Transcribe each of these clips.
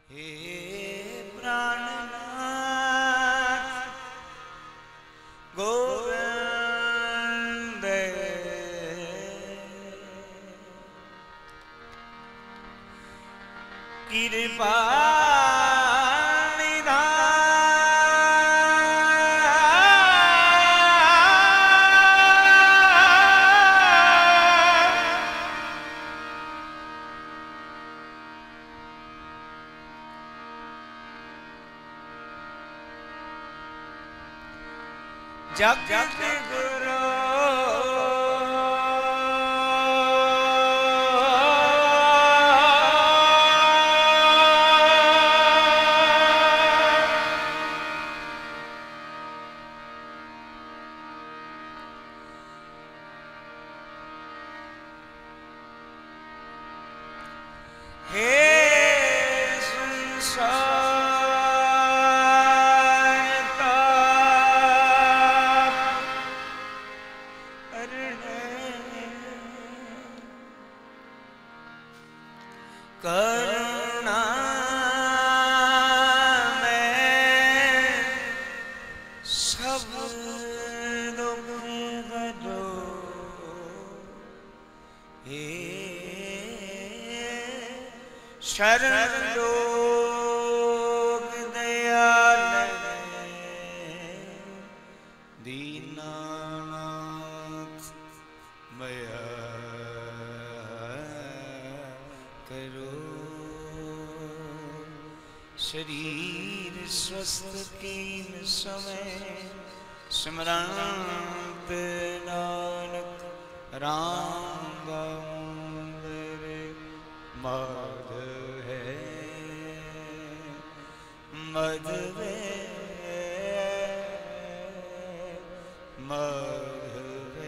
हे प्राणनाथ गोविंद कृपा जगत गुरु हे करुणा में सब दुख हरो हे शरण लोक दयाल दीनानाथ मया करो शरीर स्वस्थ कीन समय स्मरंत नानक राम रे माधव है माधव माधव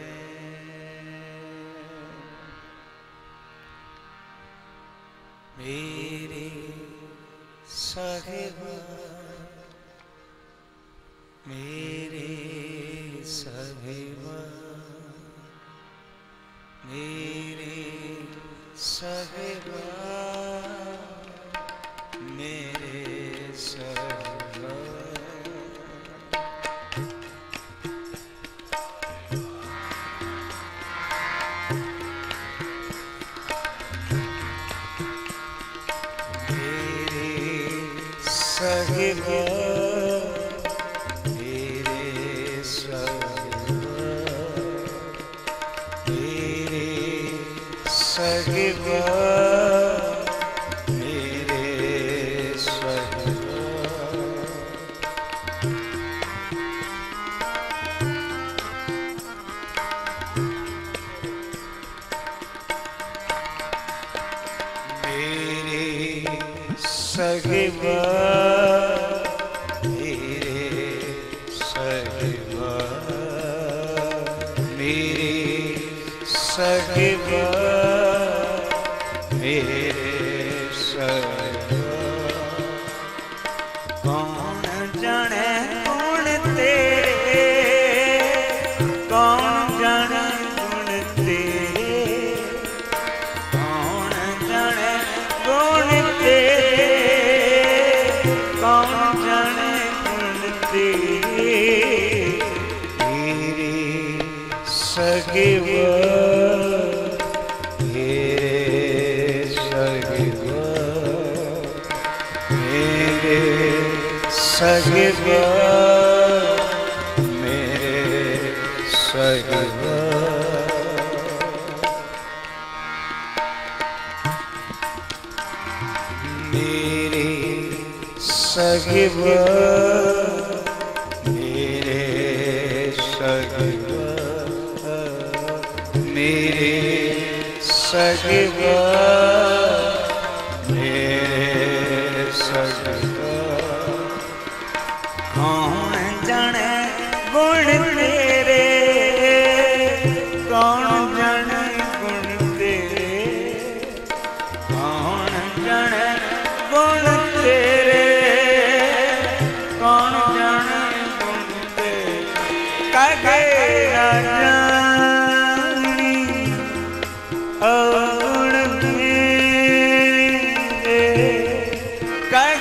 मेरे साहिबा मेरे साहिबा मेरे साहिबा मेरे साहिबा साहिबा मेरे साहिबा मेरे साहिबा मेरे साहिबा मेरे साहिबा साहिबा मेरे साहिबा कौन जाने गुण तेरे कौन जाने गुण तेरे कौन जाने गुण तेरे कौन जाने गुण तेरे मेरे साहिबा साहिबा मेरे साहिबा मेरे साहिबा मेरे साहिबा मेरे साहिबा मेरे साहिबा कौन जाने गुण तेरे कौन जाने गुण तेरे कौन जाने गुण तेरे कौन जाने गुण तेरे कगे न जानी अवगुण मेरे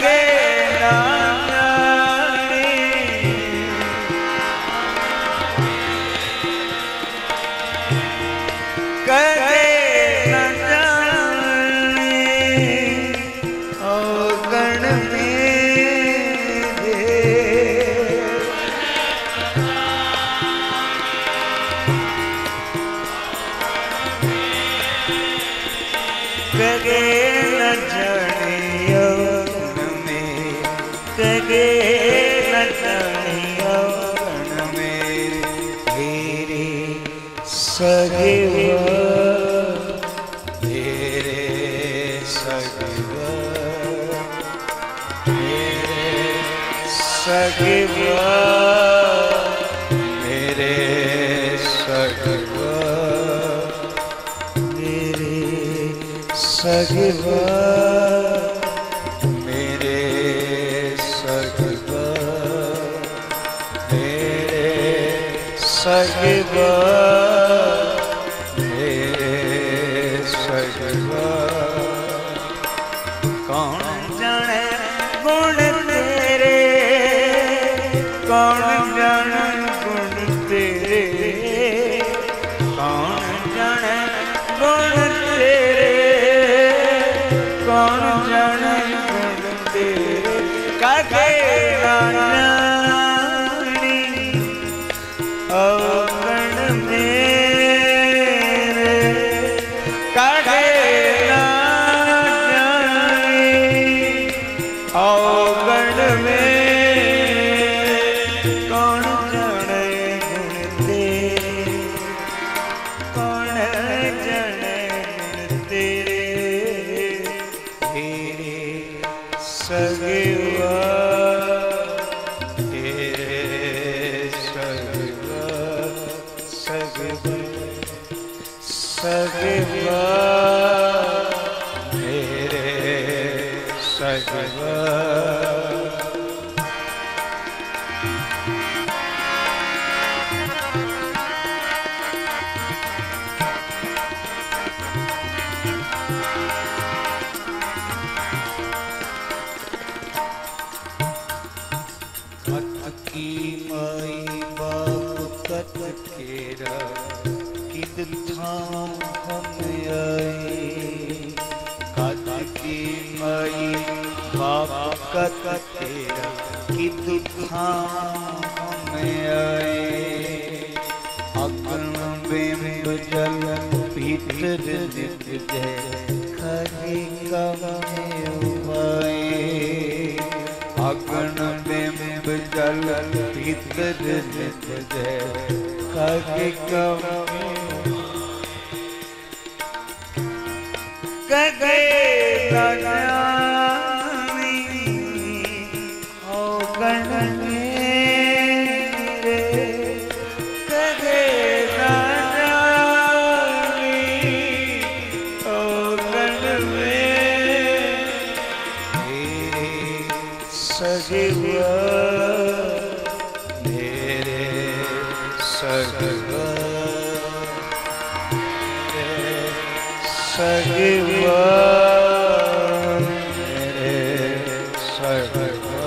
सगवा मेरे सगवा मेरे सगवा मेरे सगवा मेरे सगवा मेरे सगवा कौन जाने गुण तेरे कौन जाने गुण तेरे कौन जाने गुण तेरे कौन जाने गुण तेरे काके नानी अवगण मेरे काके अवगण में कौन जाने गुण तेरे कौन जाने गुण तेरे तेरे सगवा तेरे सगवा सगवा सगवा मेरे सगवा की माई बाप कत केरा किद थाम हम आई कत की माई बाप कत केरा किद थाम हम आई अग्न बिंब जल भीतर नित जय खरी कम उपाय अग्न बिंब जल भीतर नित जय खरी कम कगे गजानी अवगण मेरे कगे गजानी अवगण मेरे सगवा मेरे सगवा सगवा मेरे सगवा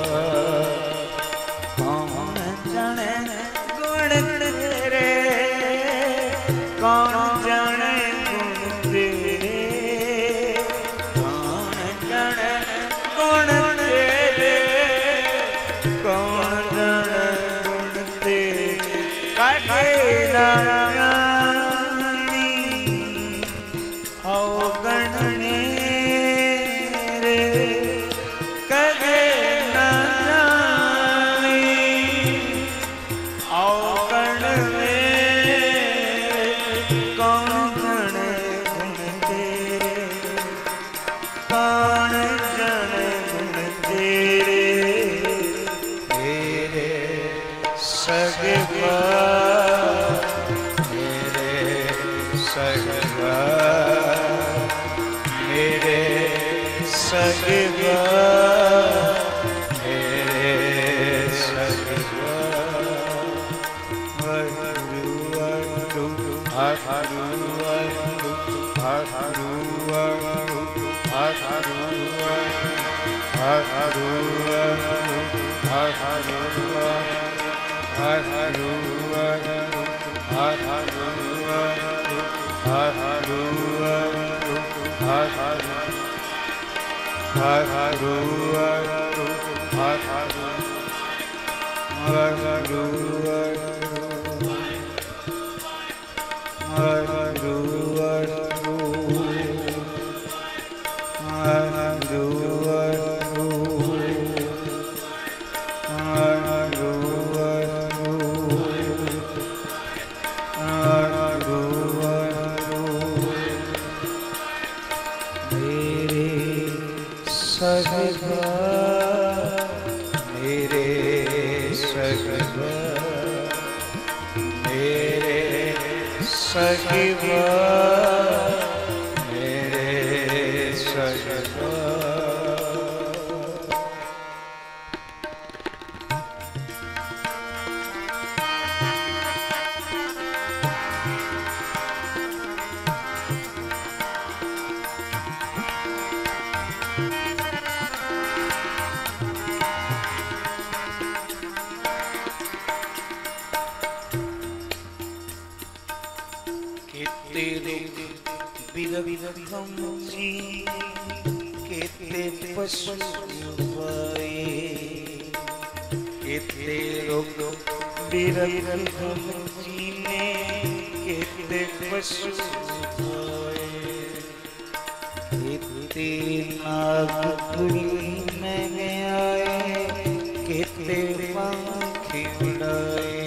कौन जाने गुण तेरे कौन जाने गुण तेरे कौन जाने गुण तेरे कौन जाने गुण तेरे काके नानी अवगण मेरे कगे नानी अवगण मेरे कौन जाने गुण तेरे कौन जाने गुण तेरे तेरे सगवा मेरे सगवा मेरे सगवा मेरे सगवा हरु हरु हरु हरु हरु हरु हरु हरु सगवा मेरे सगवा मेरे सगवा मेरे सगवा केते पशु पाए केते रोग बिरखम जीने केते पशु पाए केते नाग पुरी में आए केते पंखी उड़ाए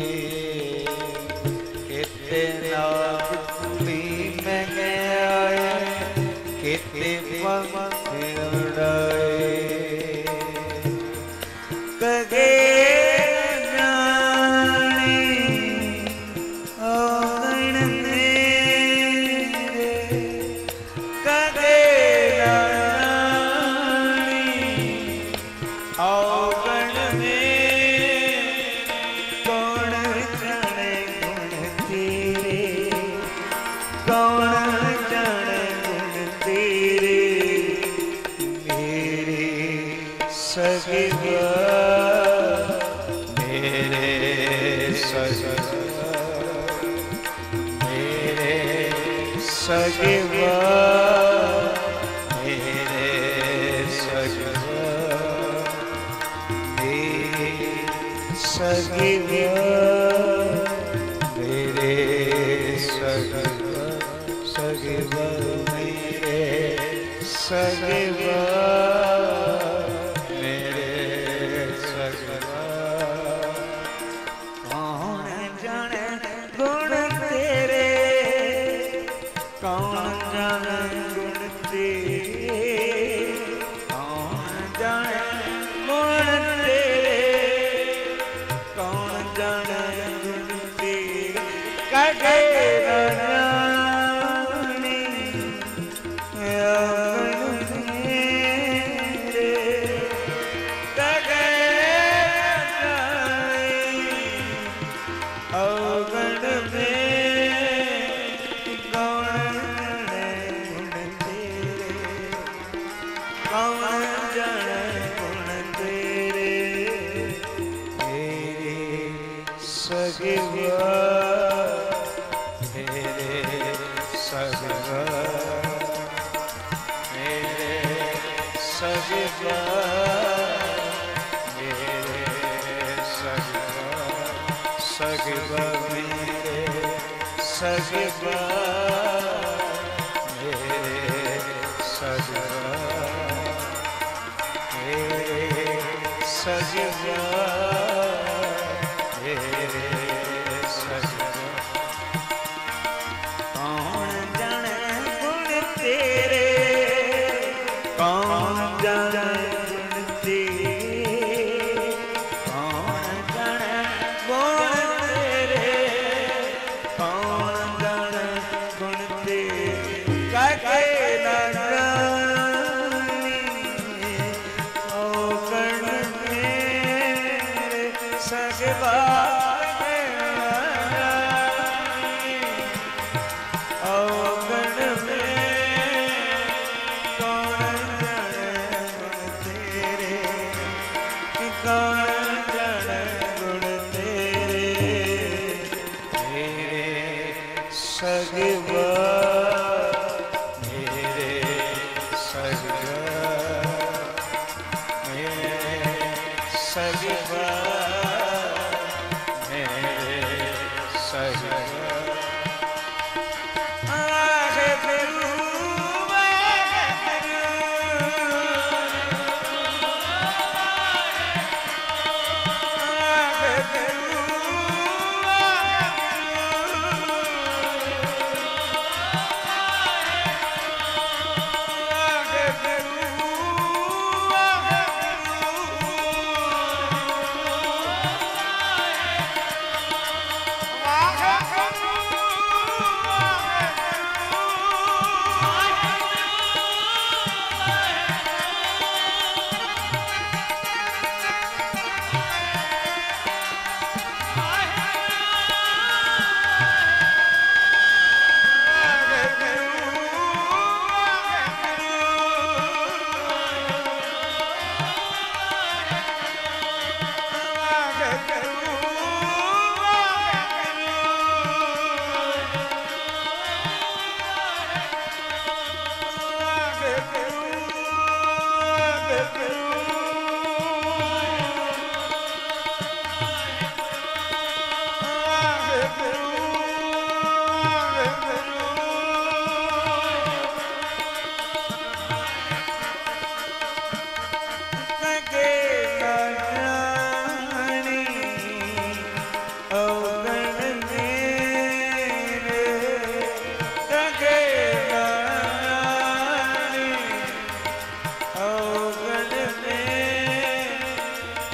केते नाग पुरी में आए केते पंखी उड़ाए कगे जाने औगण मेरे कगे जाने औगण मेरे कौन जाने गुण तेरे कौन जाने गुण तेरे मेरे सगवा मेरे सगवा मेरे सगवा मेरे सगवा मेरे सगवा मेरे सगवा सगवा मेरे सगवा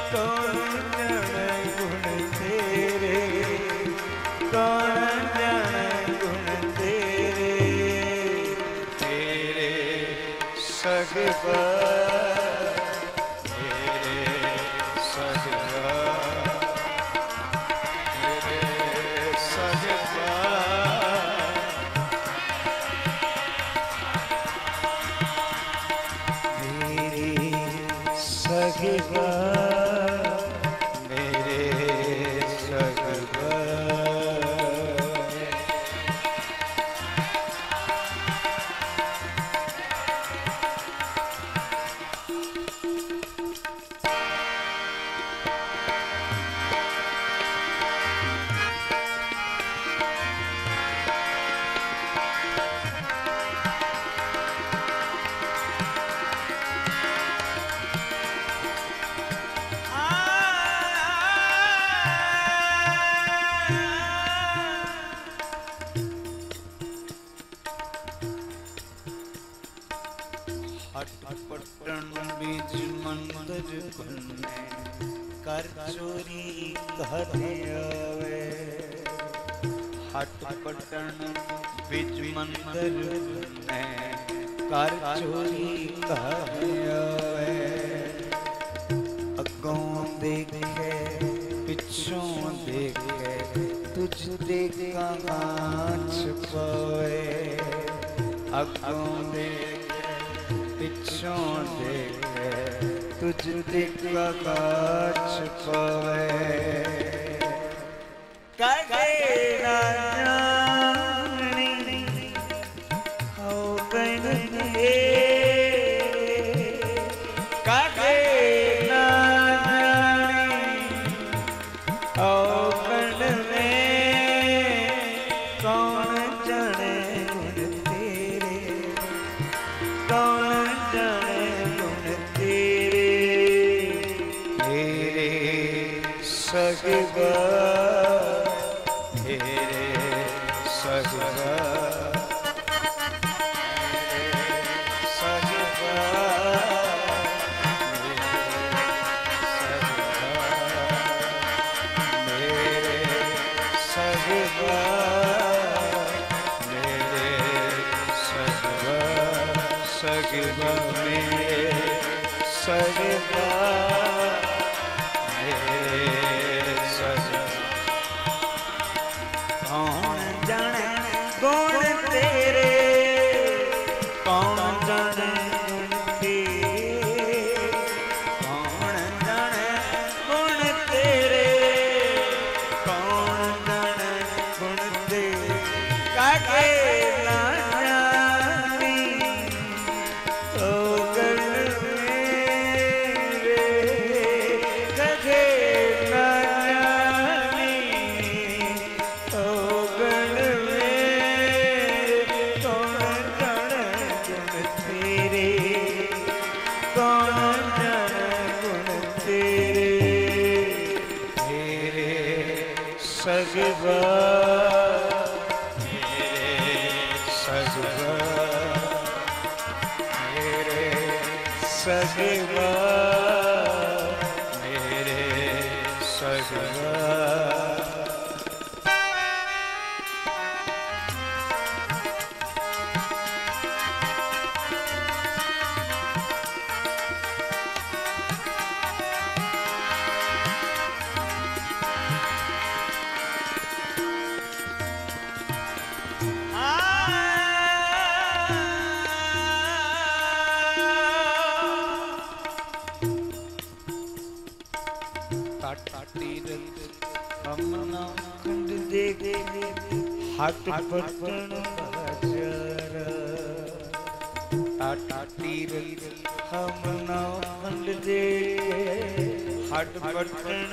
कौन जाने गुण तेरे, कौन जाने गुण तेरे, तेरे सगवा सगवा मेरे सगवा पट्टन बीज मंदिर बने कर चोरी घरे आवे, हट पट्टन बीज मंदिर बने कर चोरी घरे आवे, अगों देखे पिछों देखे तुझ देखा छुपावे, अगों देखे पिछों देखे तुझ देखा छुपावे, कहे ना जानी हो गन कहे ना जानी हो गन कौन जाने गुण तेरे, कौन जाने गुण तेरे, तेरे सगवा तेरे सगवा सगवा मेरे सगवा मेरे सगवा, कौन जाने गुण तेरे, कौन जाने गुण तेरे, कौन जाने गुण तेरे, कौन जाने गुण तेरे, काके ना सगवा मेरे सगवा मेरे सगवा मेरे सगवा, खंड देखे हट पट्टन तीरथ हम ना खंड देखे हट पट्टन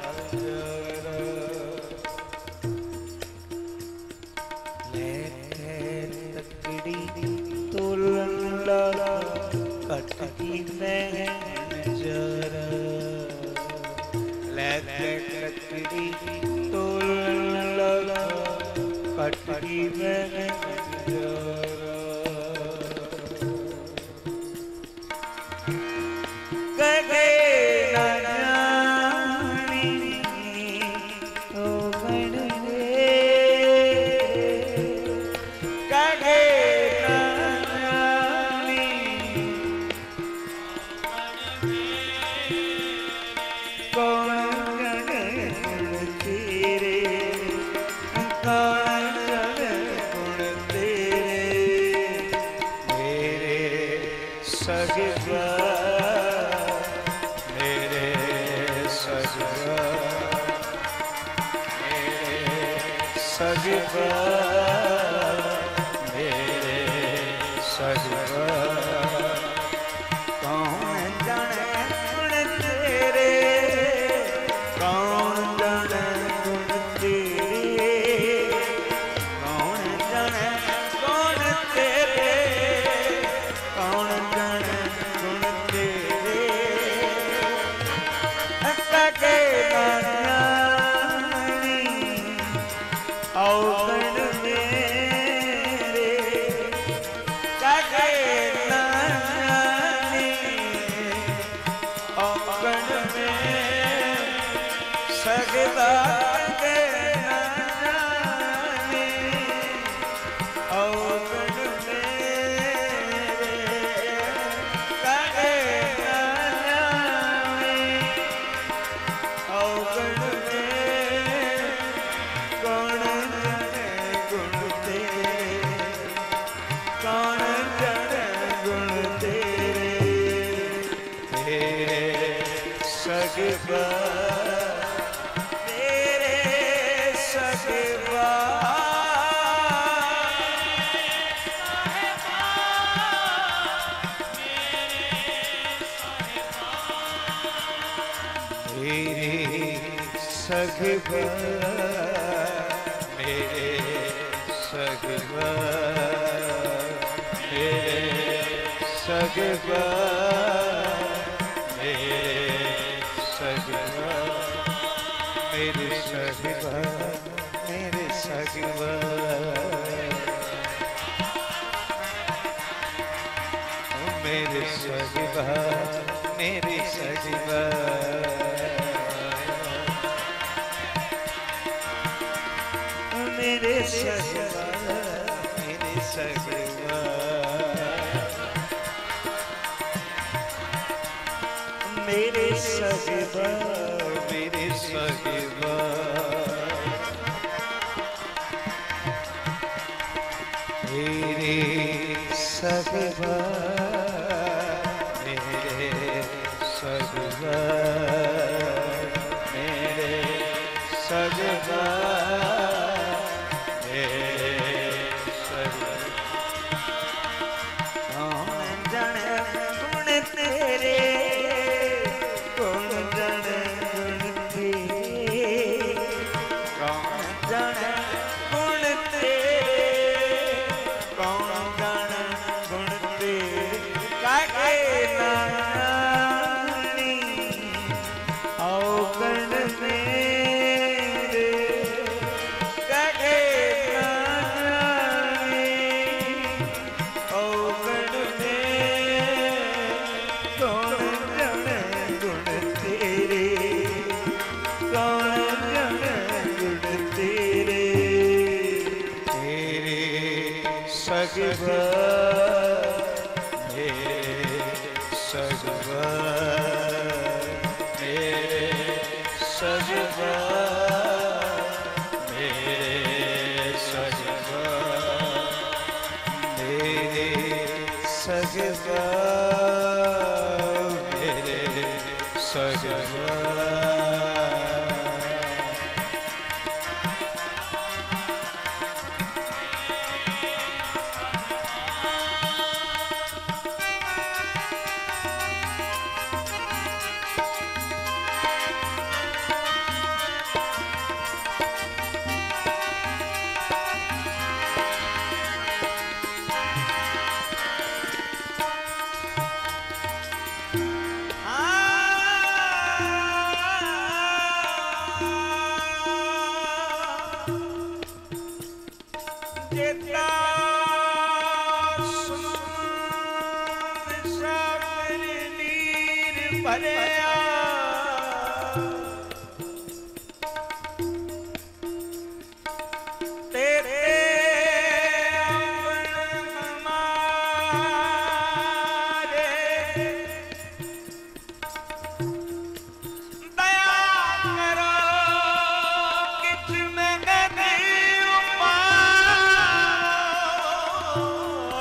तकड़ी तोलन लाला कटकी में जरा, लकड़ी तोलन लाला कटकी में जरा, कहे ना सगबा मेरे सगबा कौन जाने गुण तेरे कौन जाने गुण तेरे कौन जाने गुण तेरे कौन जाने गुण तेरे के नानी औगण मेरे के नानी औगण में सगदा के नानी औगण मेरे के नानी औगण में कौन जाने गुण तेरे कौन जाने गुण तेरे तेरे सगबा तेरे सगबा सगबा मेरे सगबा मेरे सगबा मेरे सगबा मेरे सगबा मेरे सगबा मेरे सगबा मेरे सगबा मेरे सगबा मेरे सगबा मेरे सगबा मेरे सगबा मेरे सगबा मेरे सगबा मेरे सगबा सगबा मेरे सगबा मेरे सगबा मेरे सगबा मेरे सगबा मेरे सगबा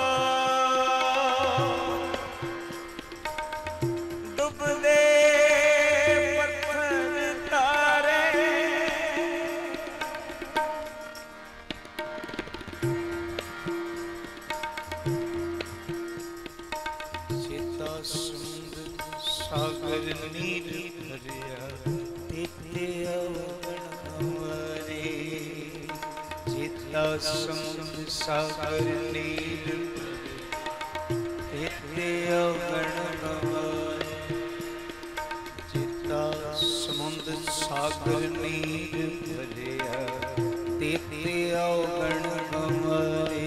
डूबदे सागर नीर भरिया तेते अवगण हमारे जिता समुद्र सागर नीर तेते अवगण हमारे जिता समुद्र सागर नीर भरिया तेते अवगण हमारे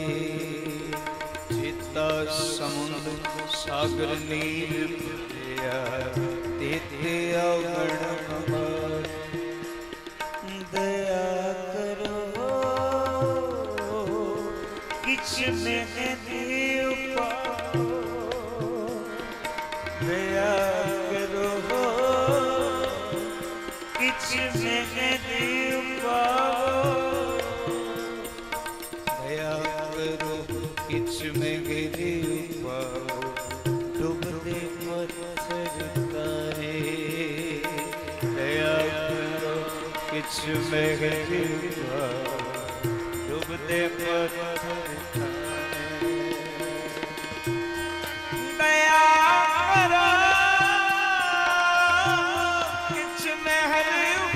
जिता समुद्र सागर नीर भरिया तेते अवगण हमारे दया करो किछ मैंने देव पाओ दया करो किछ मैंने देव पाओ दया करो किछ मैंने देव पाओ डूबते पत्थर तारे दया करो किछ मैंने देव पाओ डूबते पत्थर तारे दया करो किछ महल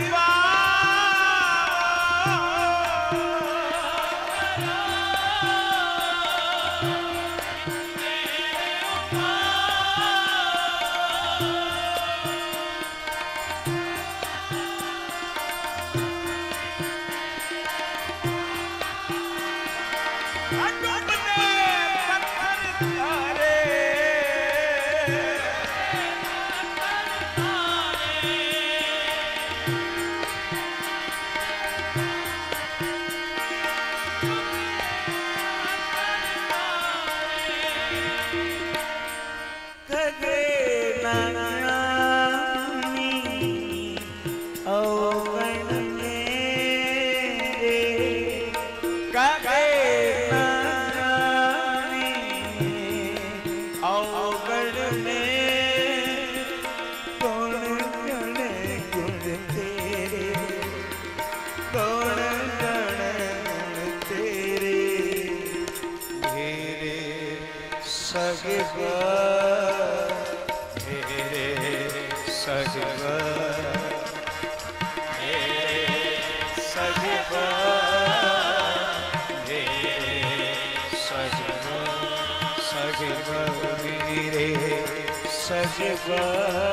सजवा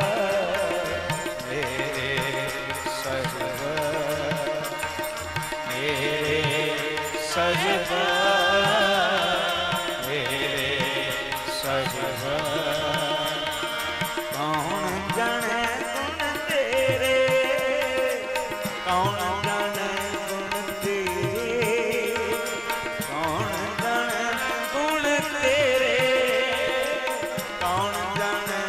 मेरे सजवा मेरे सजवा मेरे सजवा कौन जाने गुण तेरे कौन जाने गुण तेरे कौन जाने गुण तेरे कौन जाने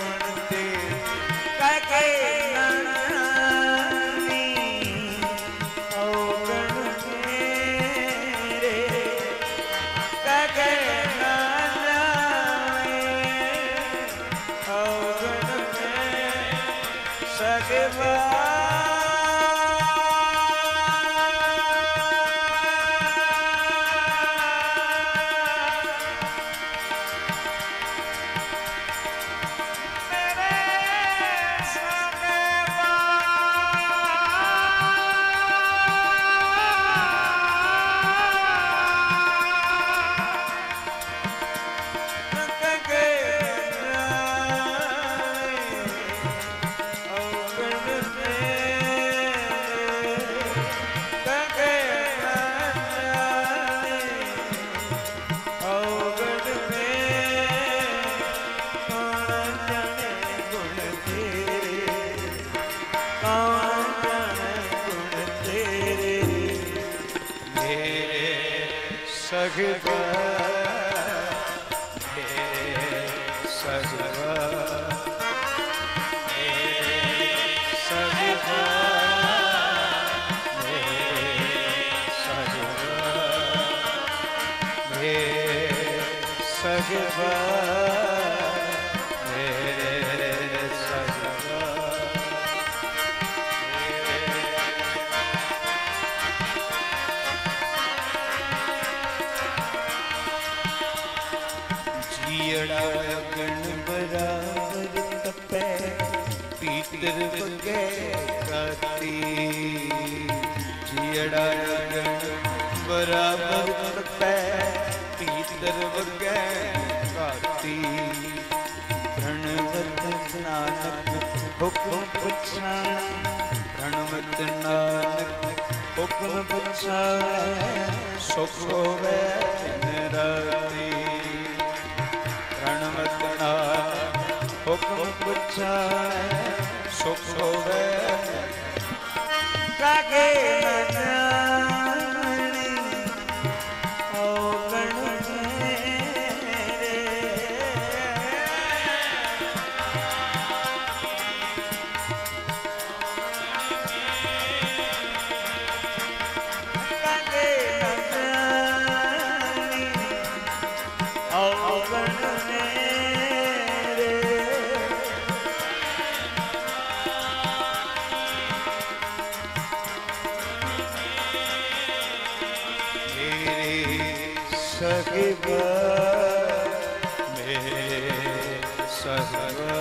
सजवा मेरे सजवा मेरे सजवा मेरे सजवा मेरे सजवा मेरे सजवा जियड़ा गण बराबर तपै पीतर बगे काती जियड़ा गण बराबर करते पीतर बगे काती प्रणवत नानक हुक्म पुछाण प्रणवत नानक हुक्म पुछाण सुख होवे दिन राती प्रणवत नानक हुक्म पुछाण सुख होवे कागे न जाने अवगण मेरे कागे न जाने अवगण मेरे सगवा मेरे सगवा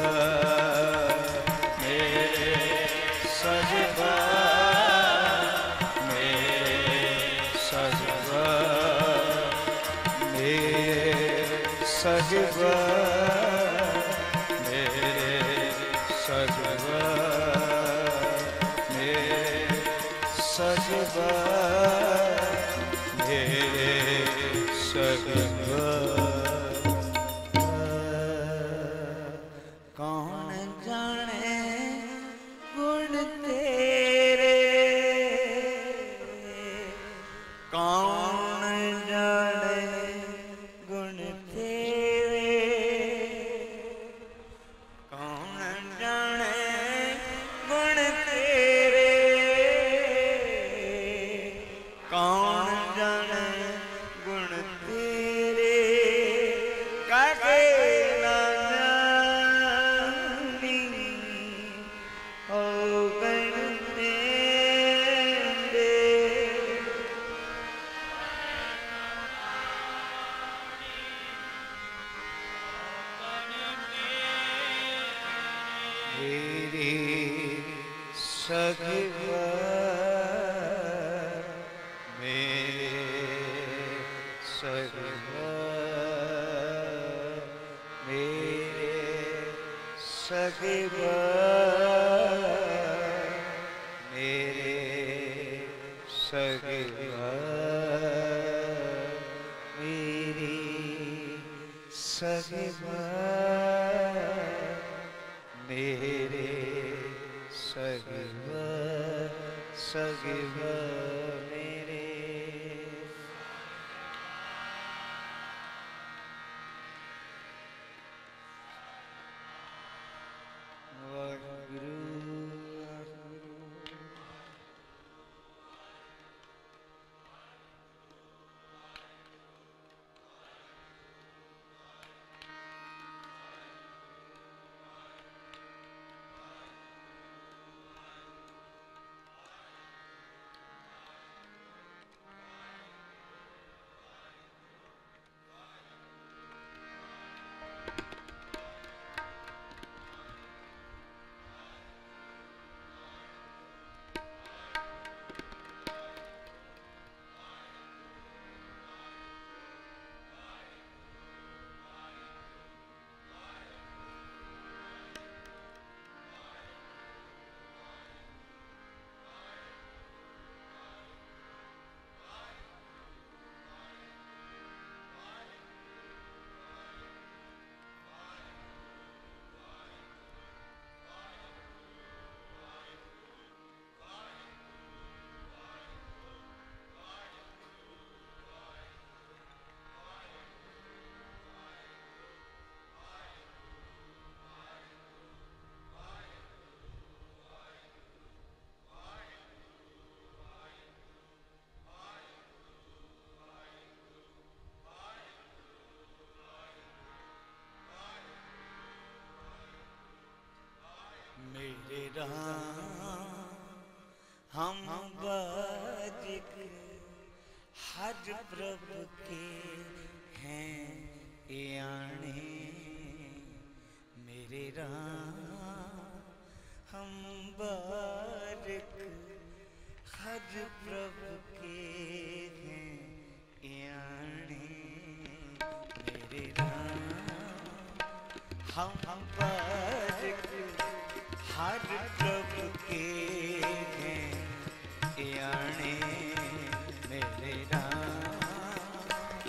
मेरे सगवा मेरे सगवा मेरे सगवा मेरे सगवा मेरे सगवा मेरे सगवा कौन जाने गुण तेरे कौन जाने गुण तेरे कौन जाने गुण तेरे कौन जाने गुण तेरे कागे न जानी अवगण मेरे मेरे सगवा मेरे सगवा मेरे सगवा मेरे सगवा मेरी सगवा मेरे सगवा सगवा मेरे वाहिगुरु मेरे राम हम बाजिक हज प्रभु के हैं यानी मेरे राम हम बारिक हर प्रभु के हैं यानी मेरे राम। हम बारिक हर प्रभु के हैं यानी मेरे राम।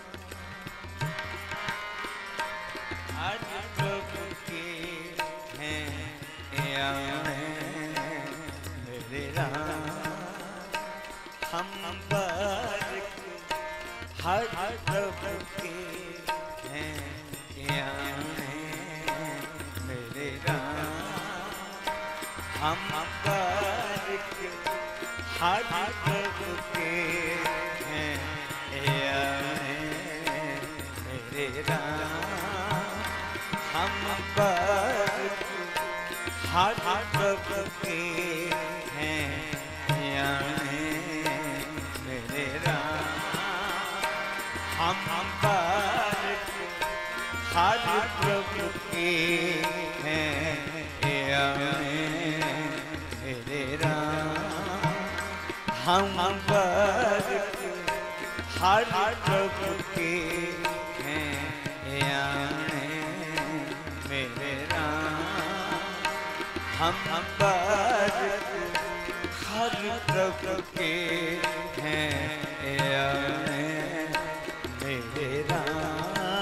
हर प्रभु के हैं यानी मेरे राम। हम बारिक हर प्रभु के हैं यानी मेरे राम। हम बारिक हर प्रभु के हैं यानी मेरे राम। हम बारिक हर प्रभु के हैं यानी मेरे राम। हम बारिक हर प्रभु के हैं यानी मेरे राम। हम बारिक हर प्रभु के हैं यानी मेरे राम। हम बारिक हर प्रभु के हैं यानी मेरे राम।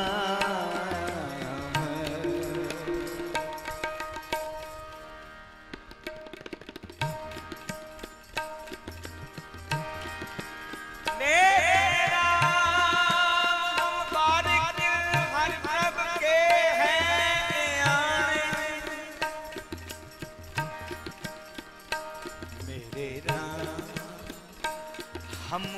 हम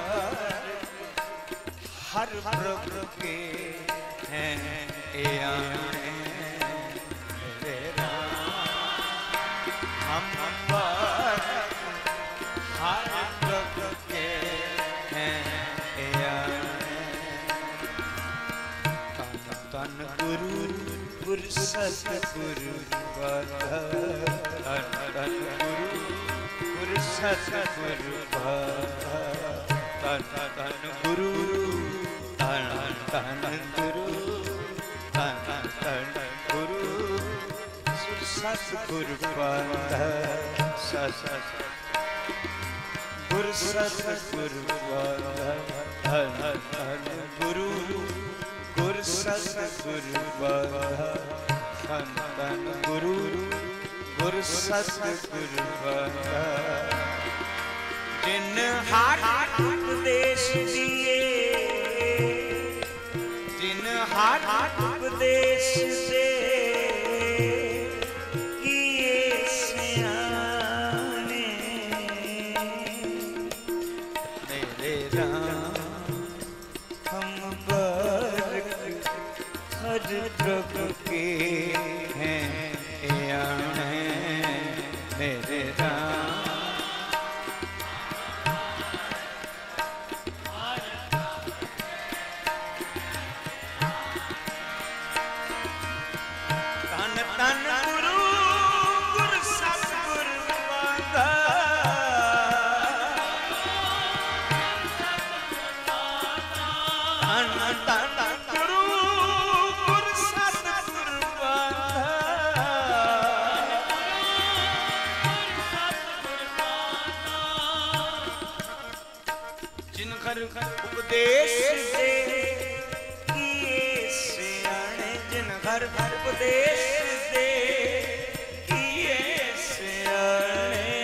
हर प्रभु के हैं यानी मेरे राम। हम हर प्रभु के हैं यानी। तन गुरु गुरु सतगुरु तन गुरु गुरु सतगुरु तन गुरु तन गुरु तन गुरु सतगुरु गुरु सतगुरु तन गुरु गुरु सतगुरु तन गुरु गुरु सतगुरु। जिन हर उपदेश दिए जिन हर उपदेश से किए सियाने मेरे राम। हम बारिक हर प्रभु के हैं यानी मेरे राम। तन गुरु गुरु सतगुरु तन गुरु गुरु सतगुरु जिनकर उपदेश से किए सियाने। जिनकर उपदेश से किए सियाने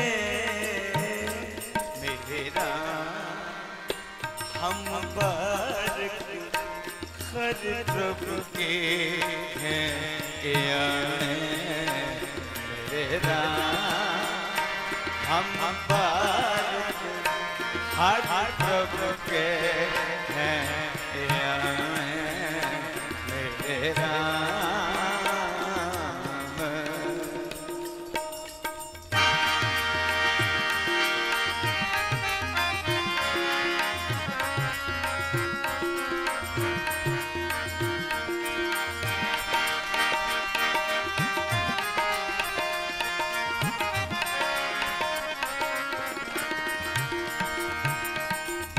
मेरे राम। हम बारिक हर प्रभु के हैं यानी मेरे राम। हम बारिक हर प्रभु के हैं यानी मेरे राम।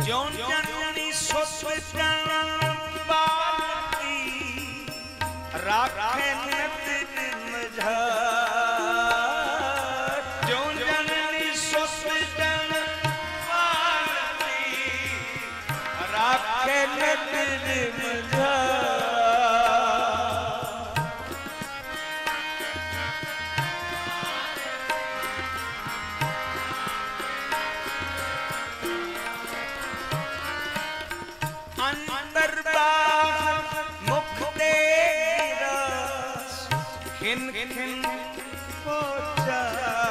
ज्यों जननी सुत जन बाती राखे नित मझार ज्यों जननी सुत जन बाती राखे नित मझार खिन खिन पोचा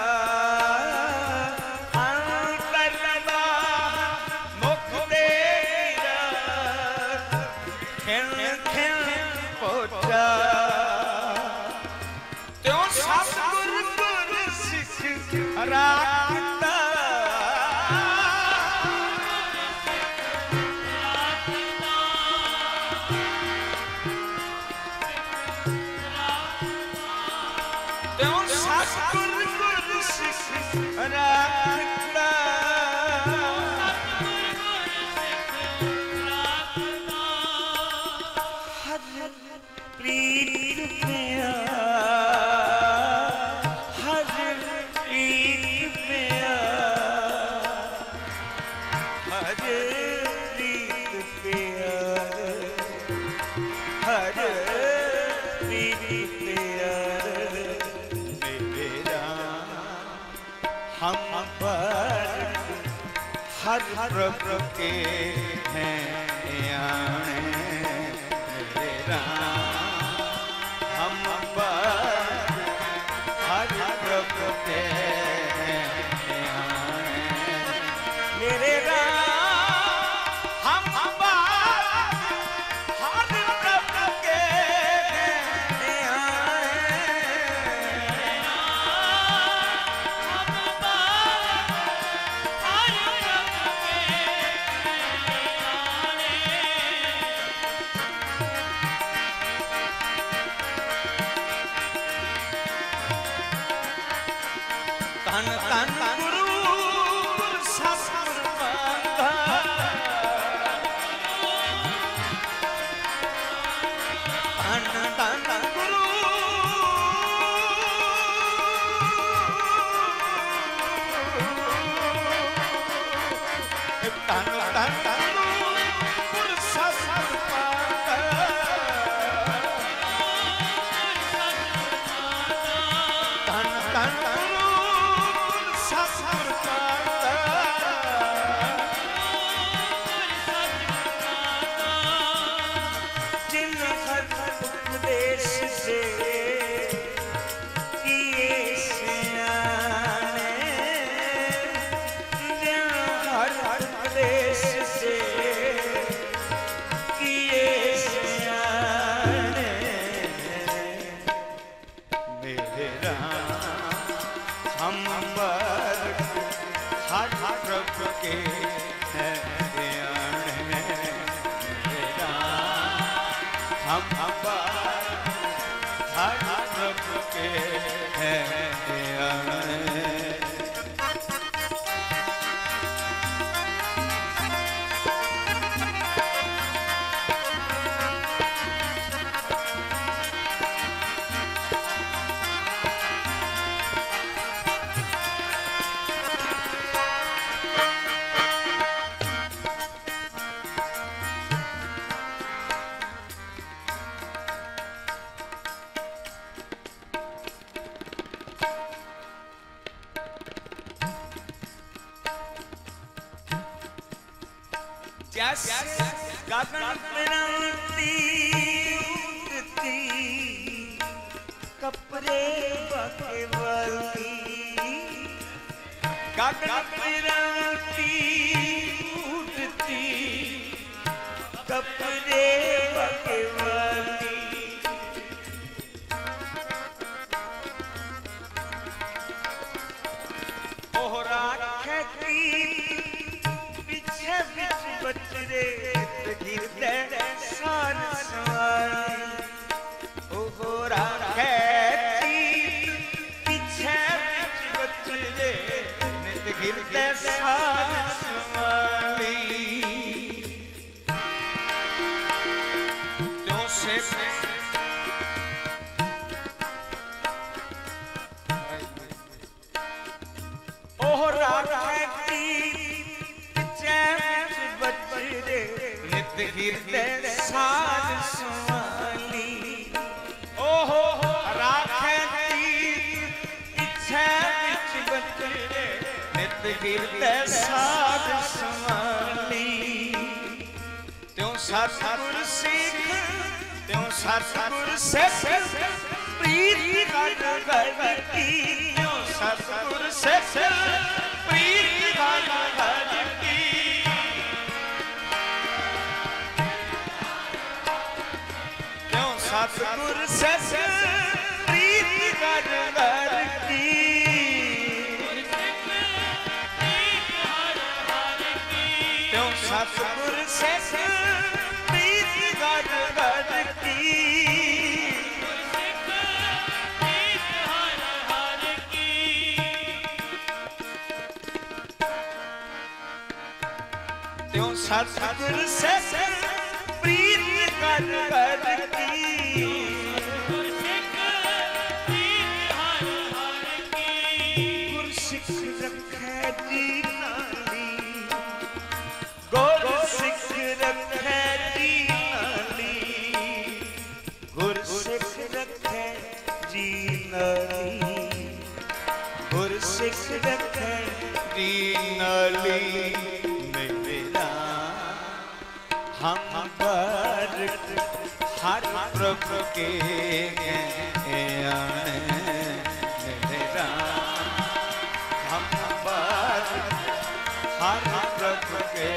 अंतरवा मुख तेरा खिन खिन पोचा त्यों सतगुर गुर सिख राखता प्रभु के हैं आने मेरे राम हम हर प्रभु के हैं आने मेरे राम हम हर प्रभु के हैं तन तन गुरु सतगुर बांधा तन तन गुरु तन तन गुरु सतगुर बांधा तन तन के हैं हम हर प्रभु के हैं गगन बिरंती उड़ती कपड़े बकेवली गगन बिरंती उड़ती कपड़े बकेवली ओहरा खेती पीछे पीछे बचरे गिरते सार सवारी ओहरा खेती पीछे पीछे बचरे गिरते सार सवारी ओह राखे की चैन बजरे नित गिरते साज सुवाली ओह राखे की चैन बजरे नित गिरते साज सुवाली त्यों सतगुर सिख त्यों सतगुर सिख प्रीत कर की त्यों सतगुर सिख प्रीत कर की त्यों सतगुर सिख प्रीत कर की त्यों सतगुर सिख प्रीत कर की त्यों सतगुर सिख प्रीत कर की गुर सिख रखे जी नाली गुर सिख रखे जी नाली गुर सिख रखे जी नाली गुर सिख रखे जी नाली हम पर हर प्रभु के आने मेरा हम पर हर प्रभु के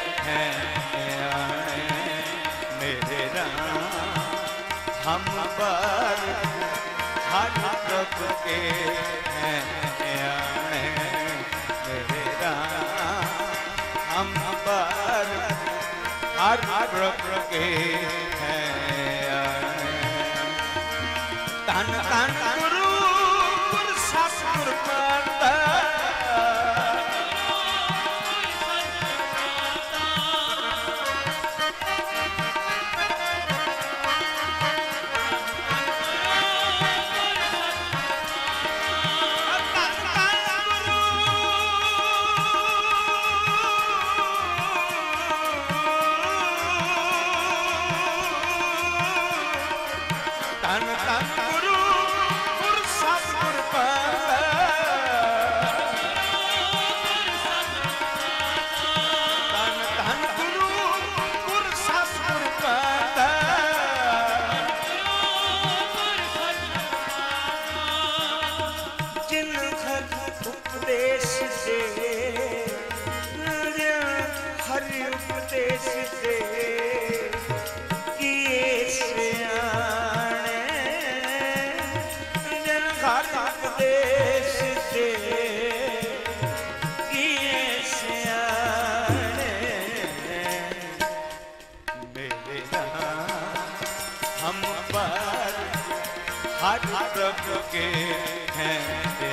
आने मेरा हम पर हर प्रभु के आने मेरा हम पर हर प्रभु के तन तन गुरु गुरु सतगुर पाता तन तन गुरु गुरु सतगुर पाता तन तन गुरु गुरु सतगुर पाता जिन हर उपदेश दे हरि उपदेश दे उपदेश से किए सियाने मेरा हम पर हर प्रभु के हैं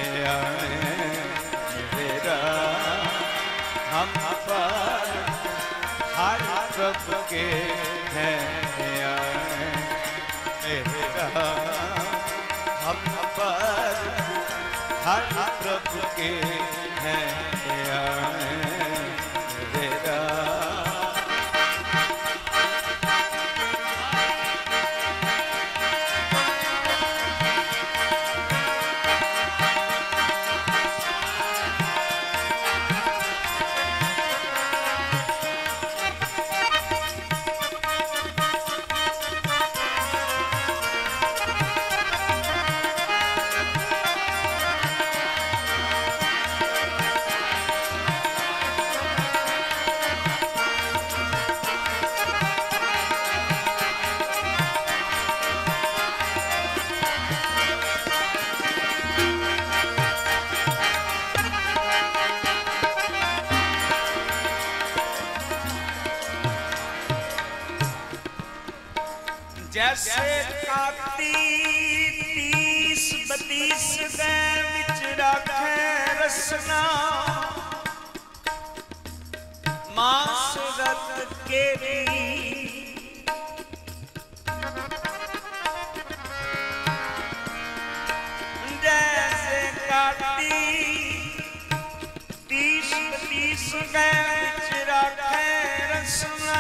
मेरा हम पर हर प्रभु के हैं मेरा हम पर हर प्रभु के हैं मेरा जैसे काती 30-32 दे विच रखे रसना मास रत के जैसे काती के बिच राखे रसना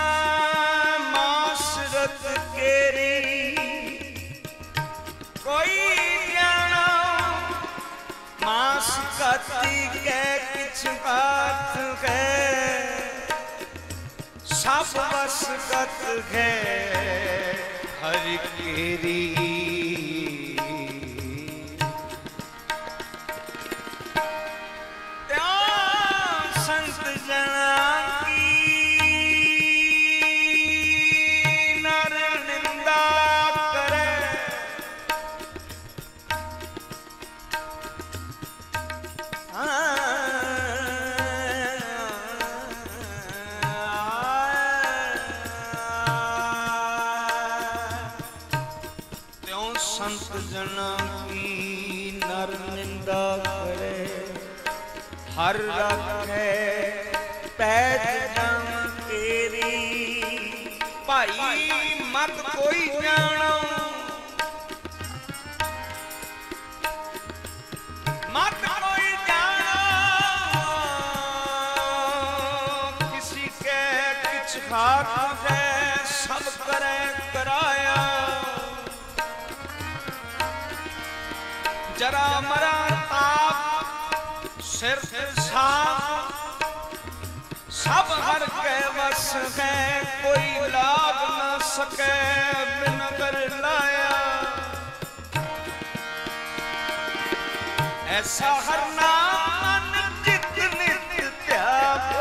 मासरत केरी कोई जाना मास कती के किछ बात है सब बस गत है हर केरी संत जना की नर निंदा करे त्यों संत जना की नर निंदा करे हर रखे पैज जम तेरी भाई मत कोई जानो मत कोई जानो किसी के किछ हाथ है सब करे कराया जरा मरा ताप सिर सब हर के बस है कोई लाग न सके बिन कर लाया ऐसा हर नाम मन चित नित त्यागो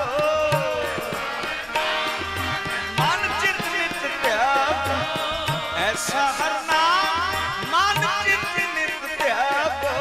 मन चित नित त्यागो ऐसा हर नाम मन चित नित त्यागो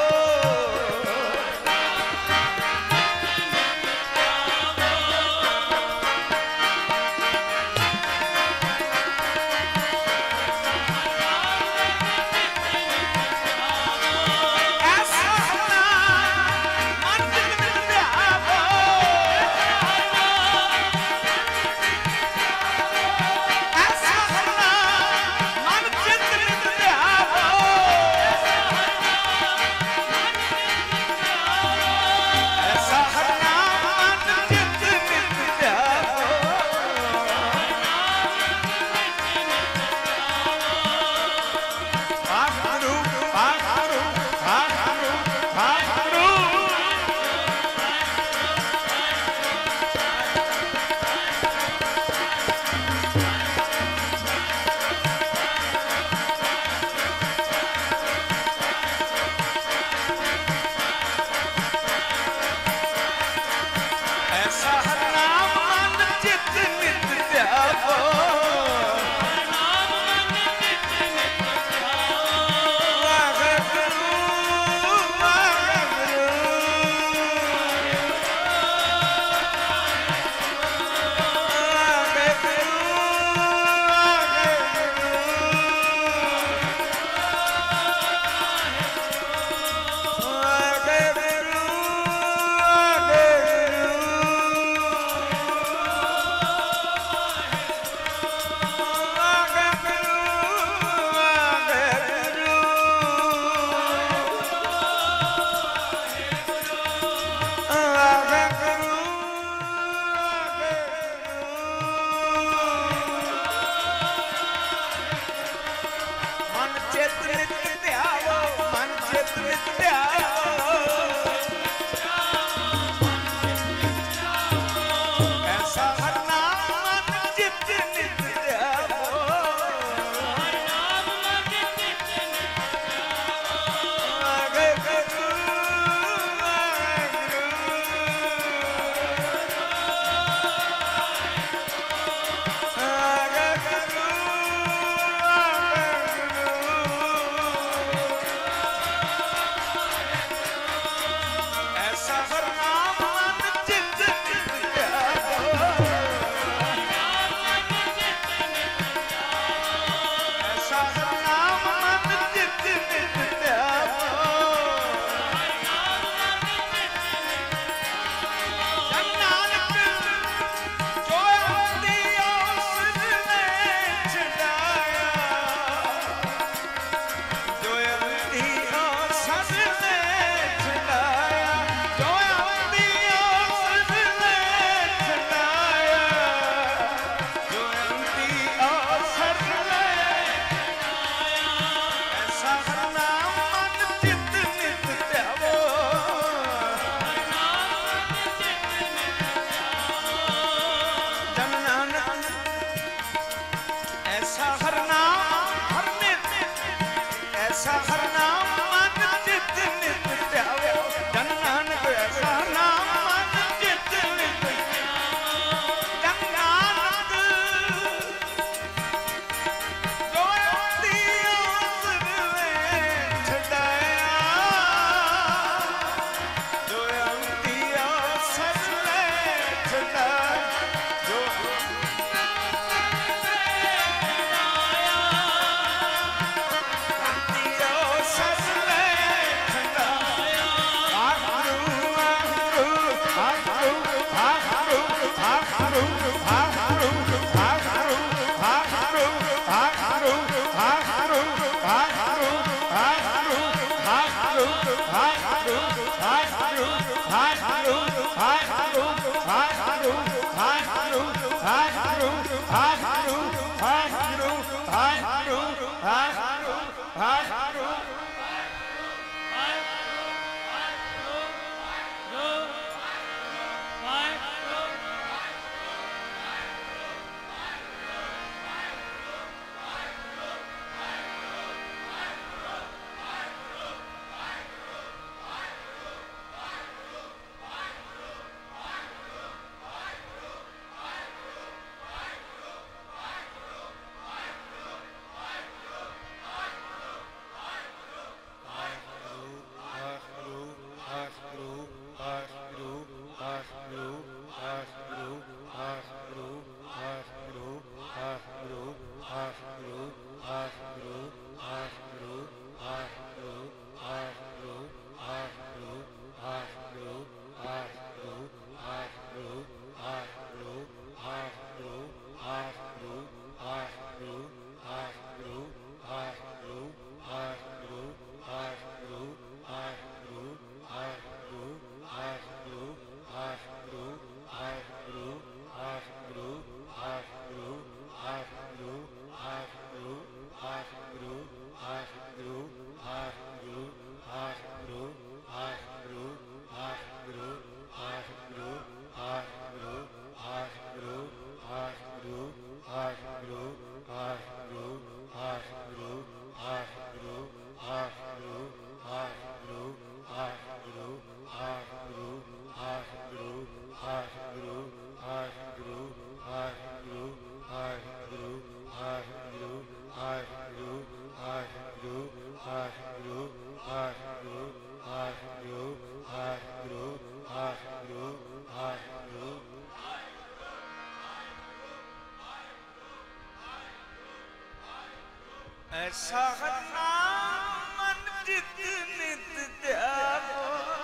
ऐसा नाम नित नित त्यागो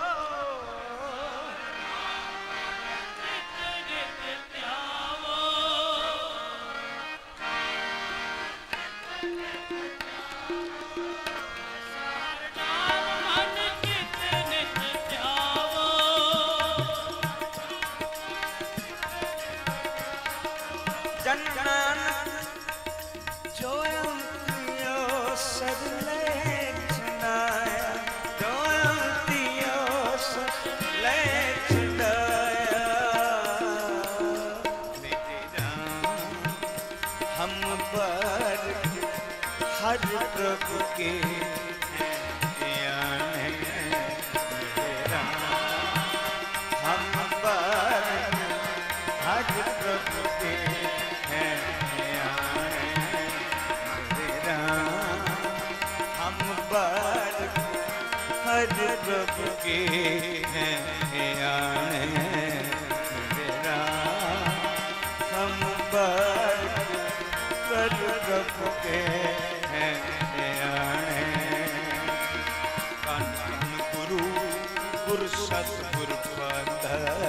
हर प्रभु के हम पर हर प्रभु के हम पर हर प्रभु के हम पर प्रभु के गुरु सतगुरु पद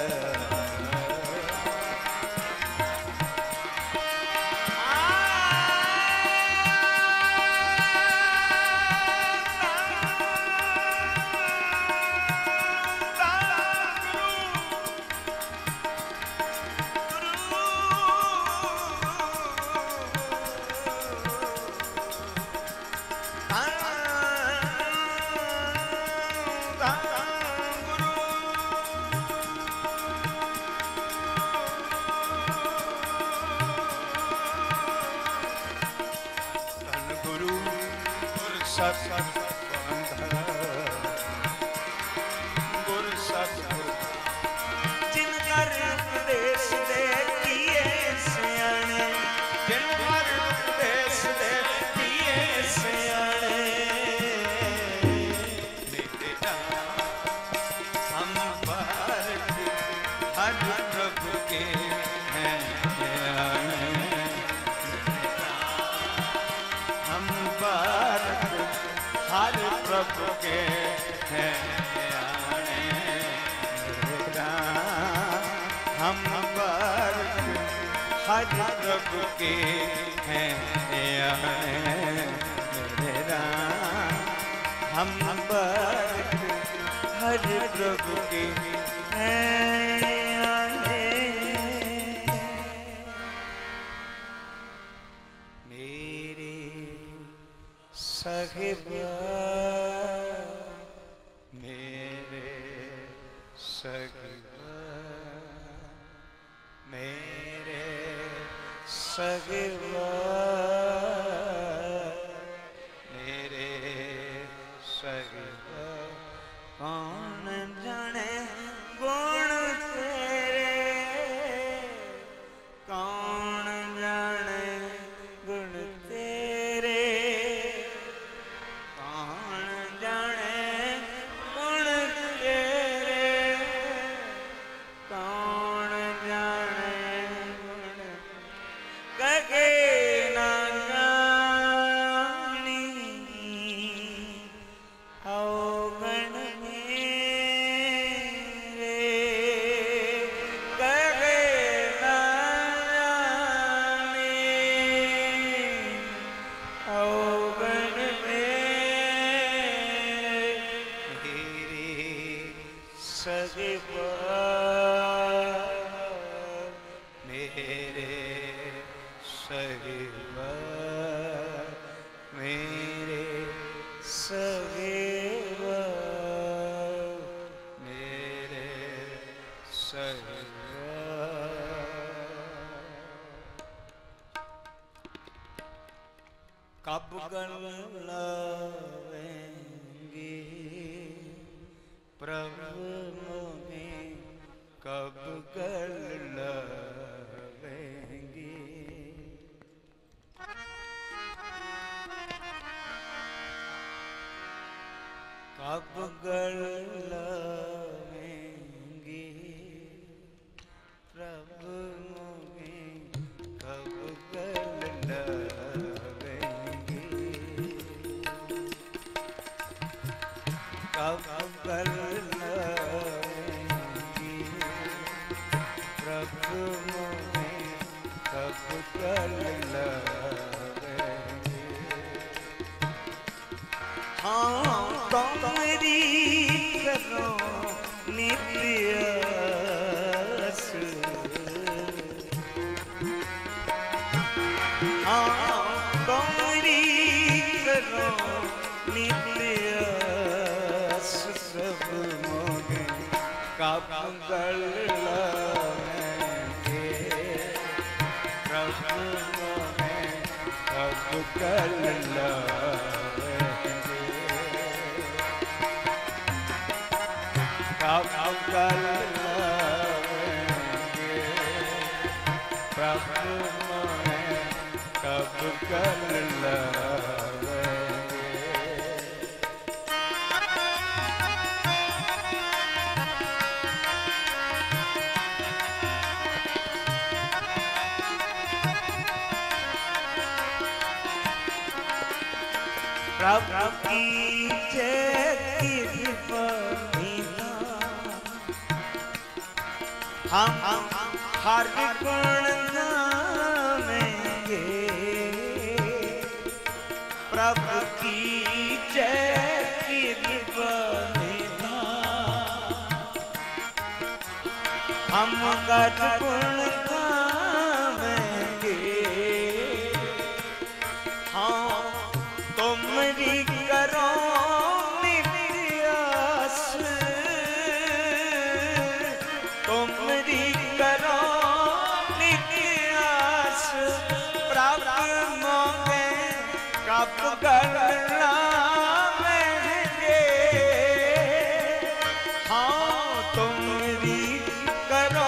प्रभु के हैं हम पर हर प्रभु के हैं हम पर हर प्रभु के हैं मेरे सहिबा मेरे सगिबा मेरे सगिबा मेरे सगिबा कौन जाने गुण तेरे कौन जाने गुण तेरे कौन जाने गुण तेरे सगिबा मेरे सगिबा मेरे सगिबा मेरे सगिबा। कब गलावेंगे प्रभु मोहे कब गलावेंगे। कब गलावेंगे प्रभु मोहे कब गलावेंगे। कब गलावेंगे प्रभु मोहे कब गलावेंगे। हाँ तुम्हारी करो नित्यास। हाँ तुम्हारी करो नित्यास सब मोहे कब गलावेंगे प्रभु मोहे कब गलावेंगे। कब गलावेंगे प्रभु मोहे कब गलावेंगे। प्रभु की जय कृपा हम हर गुण गावेंगे। प्रभु की जय कृपा हम हर गुण गावेंगे। हाँ तुमरी करो नित्यास। तुमरी करो नित्यास प्रभु मोहे कब गलावेंगे। हाँ तुमरी करो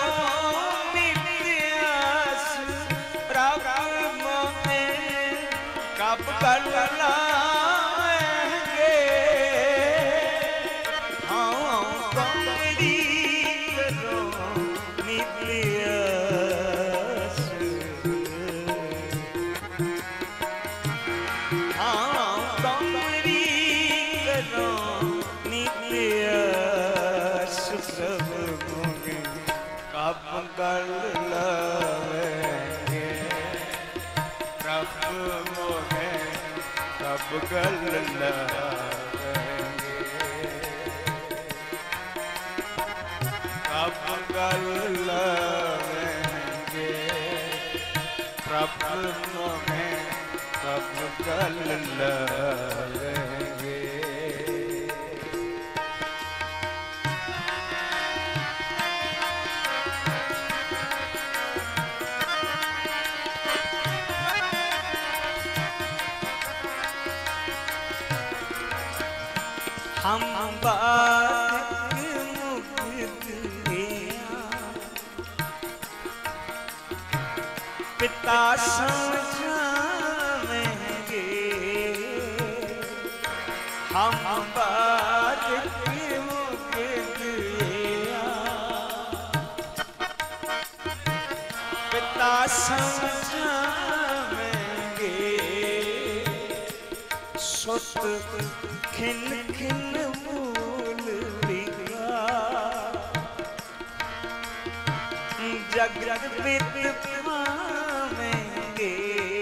नित्यास प्रभु मोहे कब गलावेंगे। हाँ तुमरी करो नित्यास। हाँ तुमरी करो नित्यास प्रभु मोहे कब गलावेंगे। प्रभु मोहे कब गलावेंगे। कब गलावेंगे प्रभु मोहे कब गलावेंगे। हम बात मुक्त पिता समझावेंगे। हम बात मुक्त पिता समझावेंगे। सुत खिन खिन मूल लिखा जग जग विद पावेंगे।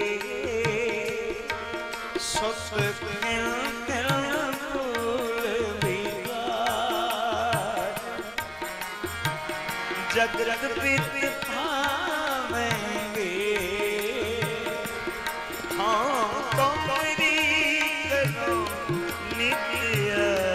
सुत खिन खिन मूल लिखा जगत पित पावेंगे हाँ तुम्हारी करो नित्य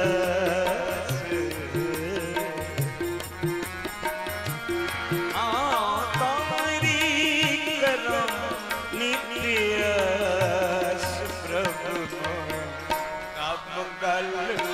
हाँ तुम्हारी करो नित्य प्रभु कब गल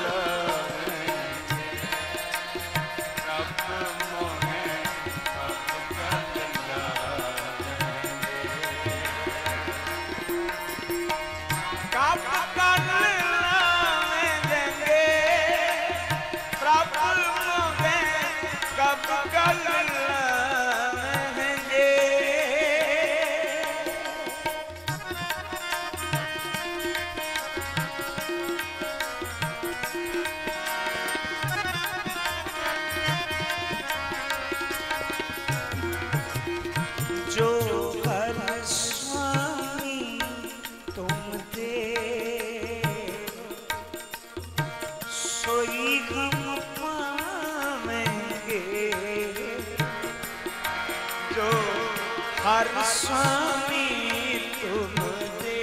हर स्वामी तुम दे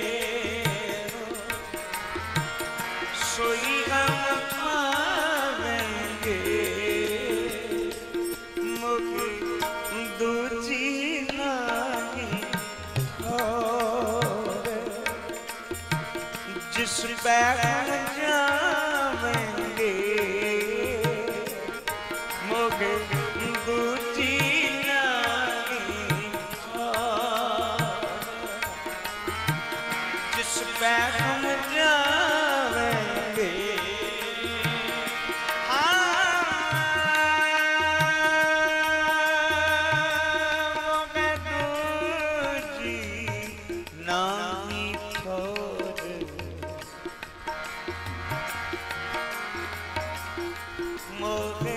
सोई हम पावेंगे मुझे दूजी नहीं और जिस बैठ जावेंगे मुझे दूजी हम जावेंगे नामी छोड़ मोगे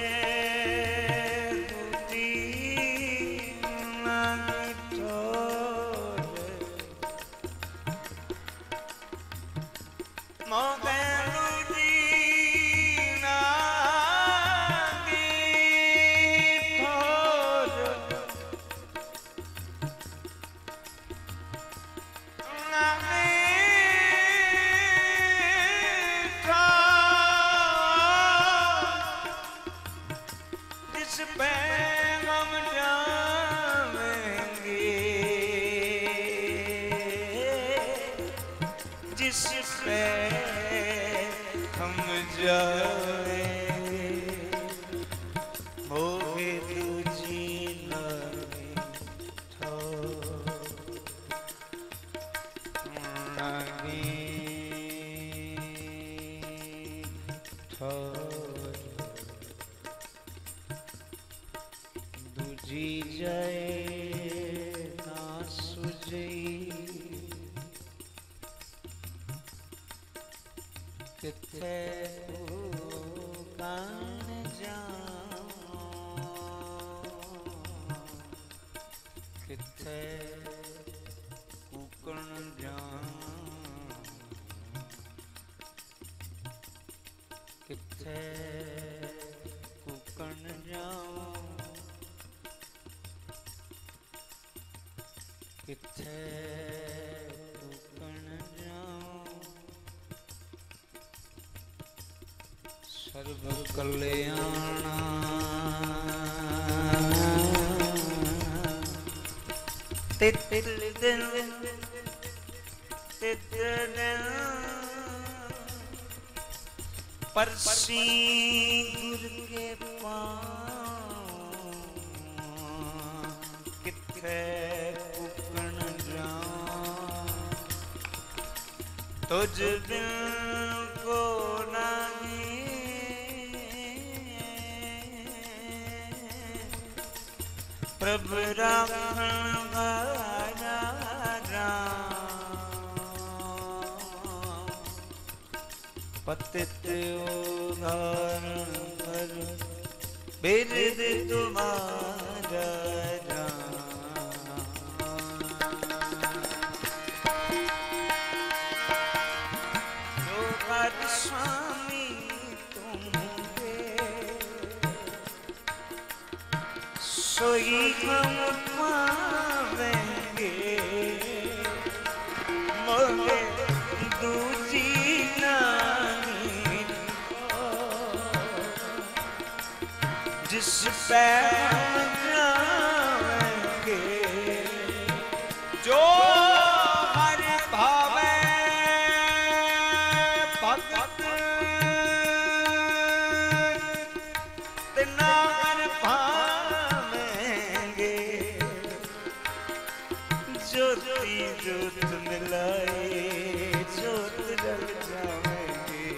जिस पे हम जाएंगे होगे तुझी नहीं दूजी जाए ना सुझी किथे कान जाऊं किथे कुकण जाऊं किथे कुकण जाऊं किथे कुकण जाऊं सर्व कल्याण तिल दिन परसी गुरु के पाँव किथे कुकण जाऊं तुझ बिन को प्रभु राखण वाला राम पतित उद्धारण कर बिरद तुम्हारा जो हर स्वामी तुम सोई हम पावेंगे मोहे दूजी नानी जिस पे हम जाएंगे जो हर भावे भगत तिना हर भावेंगे ज्योति ज्योत मिलाए ज्योत रल जाएंगे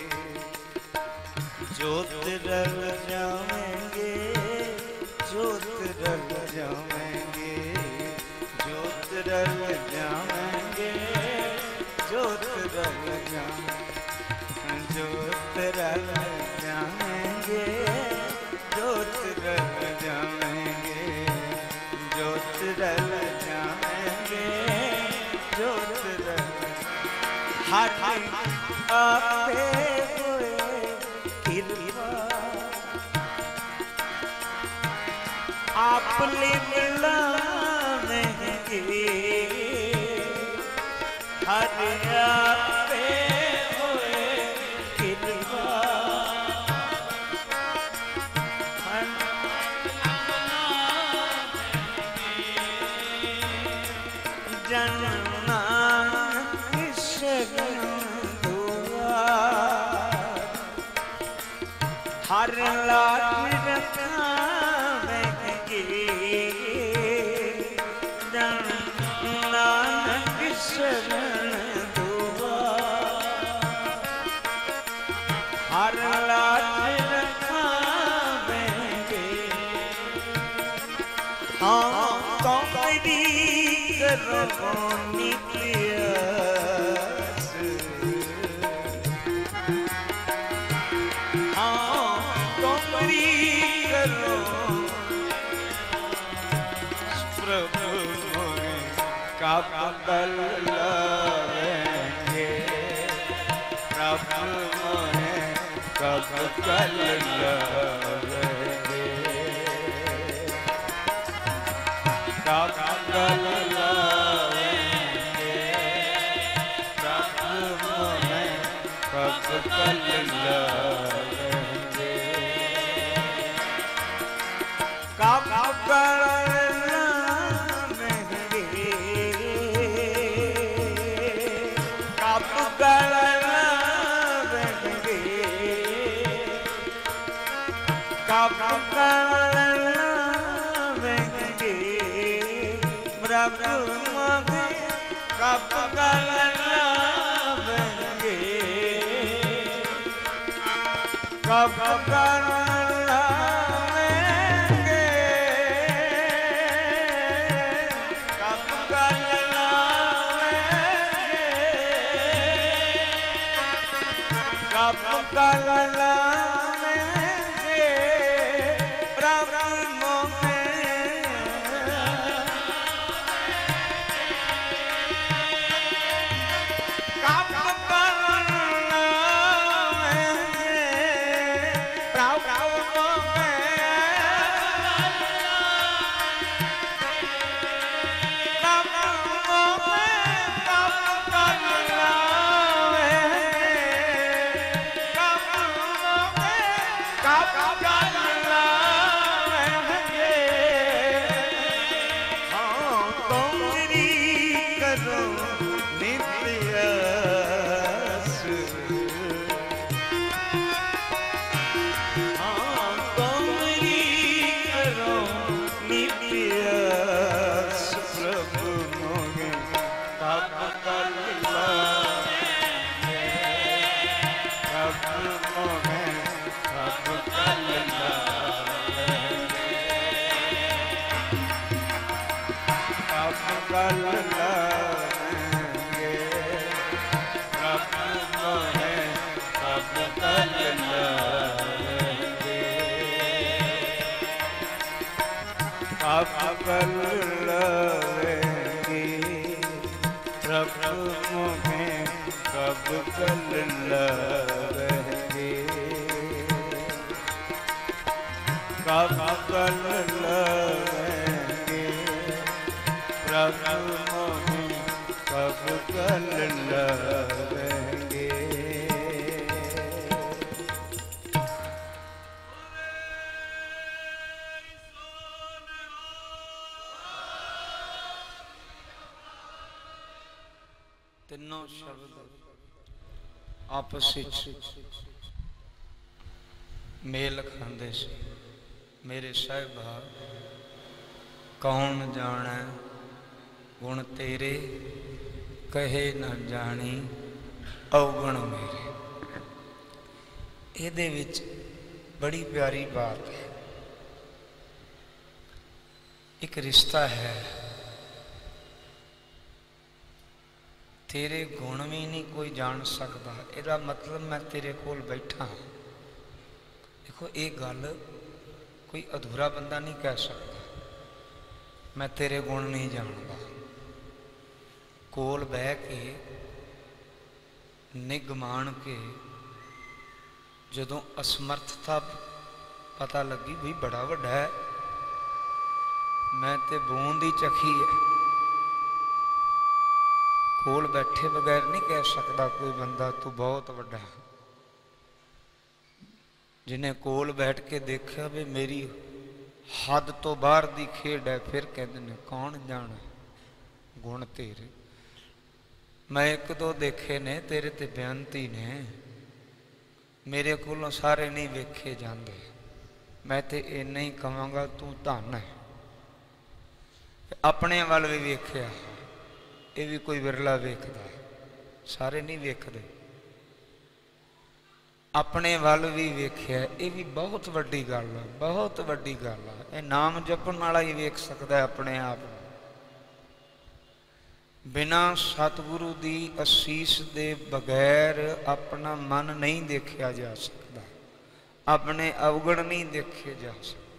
ज्योत रल जाएंगे ज्योत रल जाएंगे ज्योत रल जाएंगे ज्योत रल जाएंगे ज्योत रल जाएंगे ज्योत रल जाएंगे ज्योत रल जाएंगे ज्योत रल हर आपे हुए कृपा आपने मिलाएंगे हर आपे हुए कृपा जनना शरण दुआ हर लाज रखावेंगे जनना शरण दुआ हर लाज रखावेंगे हाँ कौड़ी करो नित्यास हाँ कौड़ी करो प्रभु मोरे कब कल लावेंगे प्रभु मोरे कब कल लावेंगे कब कल लावेंगे प्रभु मोरे कब कल लावेंगे कब कल कब लावेंगे प्रभु मोरे कब लावेंगे कब लावेंगे कब लावेंगे कब लावेंगे कब लावेंगे प्रभु मोहे कब कल लावेंगे कब कल लावेंगे रब मोहि कब कल लवेंगे। तीनों शब्द आपस मेल खाते से। मेरे साहिबा कौन जाने गुण तेरे, कहे न जानी अवगुण मेरे। ਇਹਦੇ ਵਿੱਚ बड़ी प्यारी बात है। एक रिश्ता है, तेरे गुण भी नहीं कोई जान सकता। ਇਹਦਾ मतलब मैं तेरे कोल बैठा। देखो ये गल कोई अधूरा बंदा नहीं कह सकता, मैं तेरे गुण नहीं जानता। कोल बह के निग मान के जदों असमर्थता पता लगी भी बड़ा वड्डा है, मैं ते बूंद ही चखी है। कोल बैठे बगैर नहीं कह सकता कोई बंदा तू बहुत वड्डा है। जिन्हें कोल बैठ के देखा भी मेरी हद तो बाहर दी खेड है, फिर कहते ने कौन जाना गुण तेरे। मैं एक दो देखे ने तेरे ते बेअंती ने, मेरे कोलों सारे नहीं वेखे जाते। मैं तो इन्ना ही कहांगा तू धन है। अपने वाल भी वेख्या, ये भी कोई विरला वेखदा, सारे नहीं वेखदे। अपने वाल भी वेख्या, ये भी बहुत वड्डी गल है, बहुत वड्डी गल है। ये नाम जपण वाला ही वेख सकता है अपने आप। बिना सतगुरु की असीस दे बगैर अपना मन नहीं देखा जा सकता, अपने अवगुण नहीं देखे जा सकते।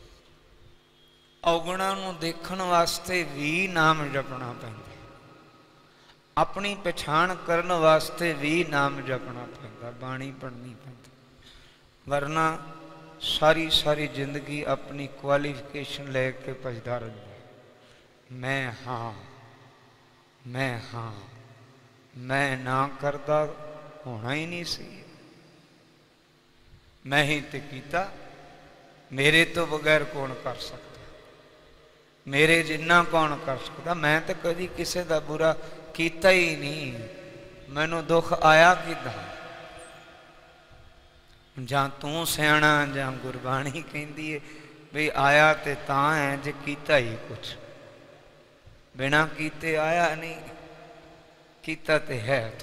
अवगुणों को देखने वास्ते भी नाम जपना पैंदा, अपनी पछाण करने वास्ते भी नाम जपना पैंदा, बाणी पढ़नी पैंदी। वरना सारी सारी जिंदगी अपनी क्वालिफिकेशन लेके भजदा रहिंदा। मैं हाँ, मैं हाँ, मैं ना करदा होना ही नहीं सी, मैं ही ते कीता, मेरे तो बगैर कौन कर सकता, मेरे जिन्ना कौन कर सकता। मैं तो कभी किसी का बुरा कीता ही नहीं, मैनू दुख आया किदा। जां तू सियाणा जां गुरबाणी कहती है भी आया तो तां है जे कीता ही कुछ, बिना कीते आया नहीं, कीता ते है तो।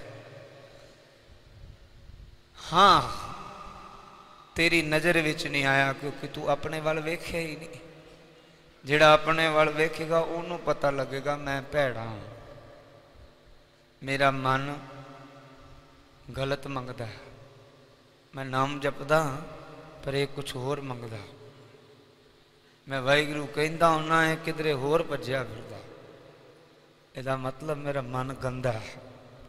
हाँ तेरी नज़र विच नहीं आया क्योंकि तू अपने वाल वेख्या ही नहीं। जिहड़ा अपने वाल वेखेगा उन्होंने पता लगेगा मैं भैड़ा हूँ, मेरा मन गलत मंगदा है। मैं नाम जपदा पर एक कुछ होर मंगदा, मैं वाहिगुरू कहंदा हुन्ना है किधरे होर भज्या फिरदा। इसदा मतलब मेरा मन गंदा है,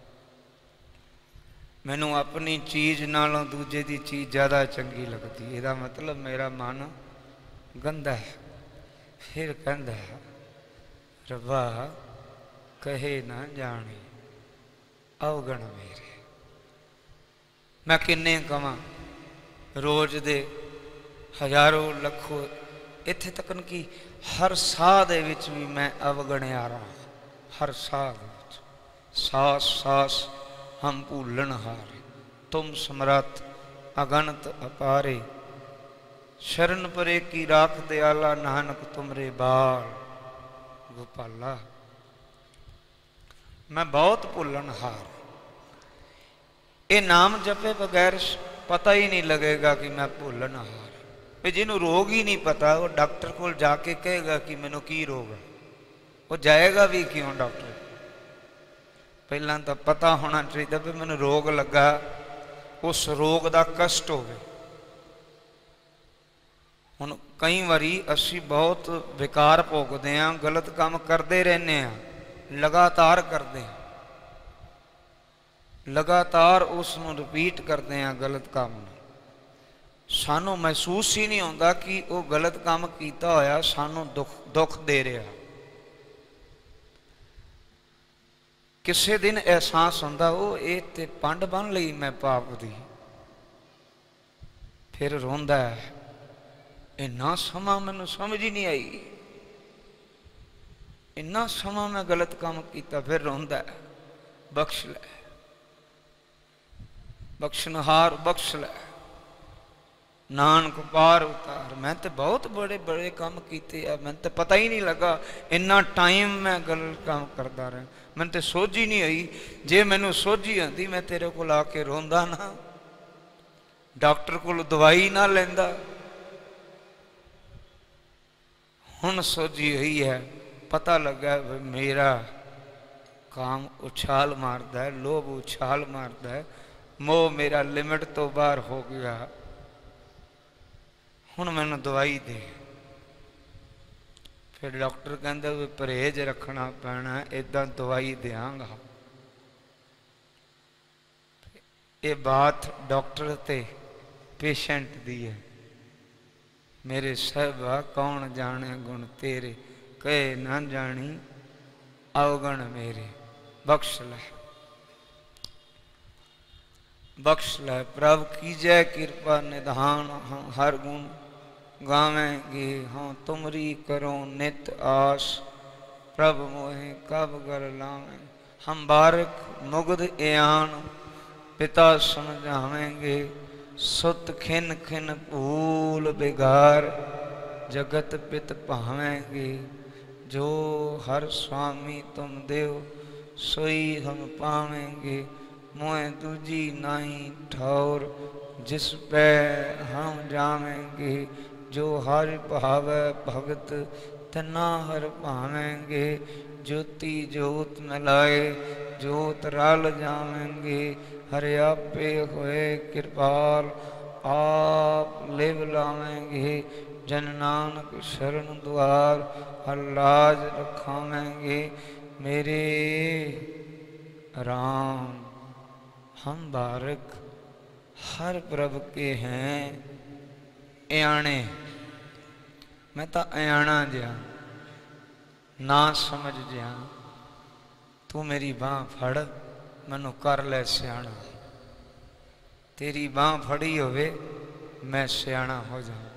मैनू अपनी चीज़ नालों दूजे की चीज़ ज़्यादा चंगी लगती। इसदा मतलब मेरा मन गंदा है। फिर कहंदा रब्बा कहे ना जाने अवगण मेरे। मैं किन्ने कवां, रोज दे हजारों लखों इत्थे तकन कि हर साह दे विच भी मैं अवगणिया रहा। हर साह दे विच सास सास हम भूलन हारे, तुम समरथ अगणत अपारे। शरण परे की राख दयाला, नानक तुमरे बाल गोपाला। मैं बहुत भूलन हार। ये नाम जपे बगैर पता ही नहीं लगेगा कि मैं भूलन हार। भी जिन्हों रोग ही नहीं पता वो डॉक्टर को जाके कहेगा कि मैनू की रोग है, वो जाएगा भी क्यों डॉक्टर। पहला तो पता होना चाहिए भी मैनू रोग लगा, उस रोग का कष्ट हो। हुण कई बारी असी बहुत बेकार भोगते हैं, गलत काम करते रहने हैं, लगातार करते हैं, लगातार उसनों रिपीट करते हैं गलत काम। सानू महसूस ही नहीं होता कि वो गलत काम किया होया सानू दुख दे रहा। किसी दिन एहसास होंदा वो ये ते पंड बन लई मैं पाप दी, फिर रोंदा है इन्ना समा मैनू समझ ही नहीं आई, इन्ना समा मैं गलत काम किया, फिर रोंदा है बख्श लै बख्शनहार बख्श लै नानक पार उतार। मैं तो बहुत बड़े बड़े काम किए, मैं तो पता ही नहीं लगा इन्ना टाइम मैं गलत काम करता रहा, मैंने तो सोच ही नहीं आई। जे मैनू सोझी आती मैं तेरे को आके रोंदा ना, डॉक्टर को दवाई ना लेंदा। हुण सोझी हुई है, पता लगा मेरा काम उछाल मारदा है, लोभ उछाल मारदा है, मोह मेरा लिमिट तो बाहर हो गया। हुण मैनू दवाई दे। फिर डॉक्टर कहंदा भी परहेज रखना पैना, इदां दवाई देंगा। ये बात डॉक्टर ते पेशेंट दी है। मेरे साहिबा कौन जाने गुण तेरे, कहे ना जानी अवगण मेरे। बख्श लै बख्श लै प्रभ की जय कृपा निधान, हम हर गुण गावेंगे हाँ तुमरी करो नित आस, प्रभ मोहे कब गर लावें। हम बारक मुग्ध एयान पिता समझावेंगे, सुत खिन खिन भूल बिगार, जगत पित पावेंगे। जो हर स्वामी तुम देव सोई हम पावेंगे, मोह दूजी नाई ठौर, जिस पे हम जावेंगे। जो हर भावै भगत तना हर पावेंगे, ज्योति जोत मिलाए जोत रल जावेंगे। हरे आपे होए कृपाल आप लिव लावेंगे, जन नानक शरण द्वार हर लाज रखावेंगे। मेरे राम हम बारक हर प्रभ के हैं अयाणे। मैं तो अयाणा जिहा ना समझ जिहा, तू मेरी बांह फड़ मैनू कर ले सियाणा। तेरी बांह फड़ी होवे मैं सियाणा हो जाऊं।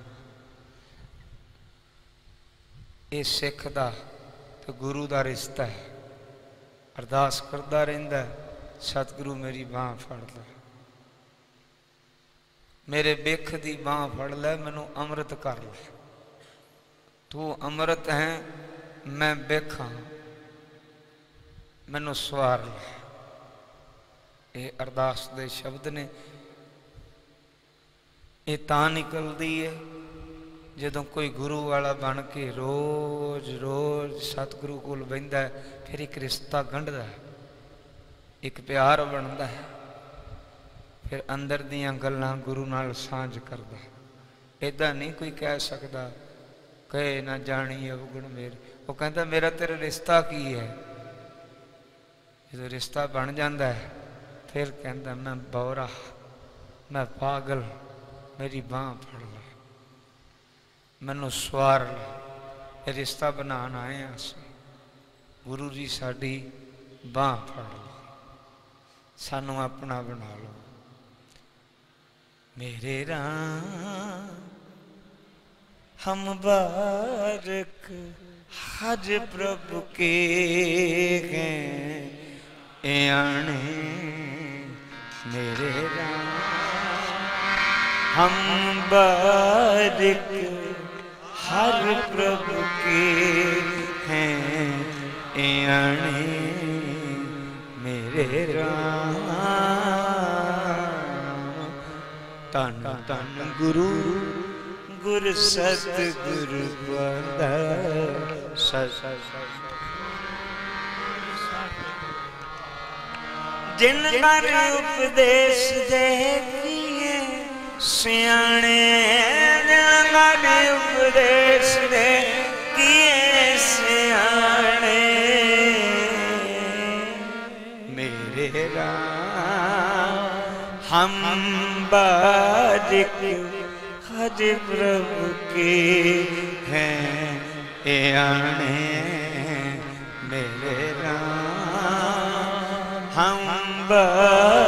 ये सिख दा तो गुरु दा रिश्ता है। अरदास करदा रहिंदा सतगुरु मेरी बांह फड़ ले, मेरे बिख दी बांह फड़ ले, मैनू अमृत कर ले। तू अमृत है मैं बिख हाँ, मैनू सवार ले। ये अरदास दे शब्द ने। ये तां निकलदी है जदों कोई गुरु वाला बन के रोज रोज सतगुरु कोल बहिंदा है, फिर एक रिश्ता गंढदा है, एक प्यार बनता है, फिर अंदर दियां गल्लां गुरु नाल सांझ करदा। इदां नहीं कोई कह सकदा कहे ना जानी अवगुण मेरे। वो कहता मेरा तेरा रिश्ता की है। जो रिश्ता बन जाता है फिर कहता मैं बौरा मैं पागल, मेरी बांह फड़ ला, मैनू सवार ला। रिश्ता बनाना आए असीं, गुरु जी साडी बांह फड़ लो, सानू अपना बना लो। मेरे राम हम बारक हज प्रभु के हैं अयाणे। मेरे राम हम बारक हर प्रभु के हैं अयाणे। मेरे राम तन तन गुरु गुर सतगुरु बंदा जिन कर उपदेश दे किए सियाणे। जिन कर उपदेश दे किए सियाणे। मेरे राम हम बारिक हज प्रभु के हैं अयाणे। मेरे राम हम बस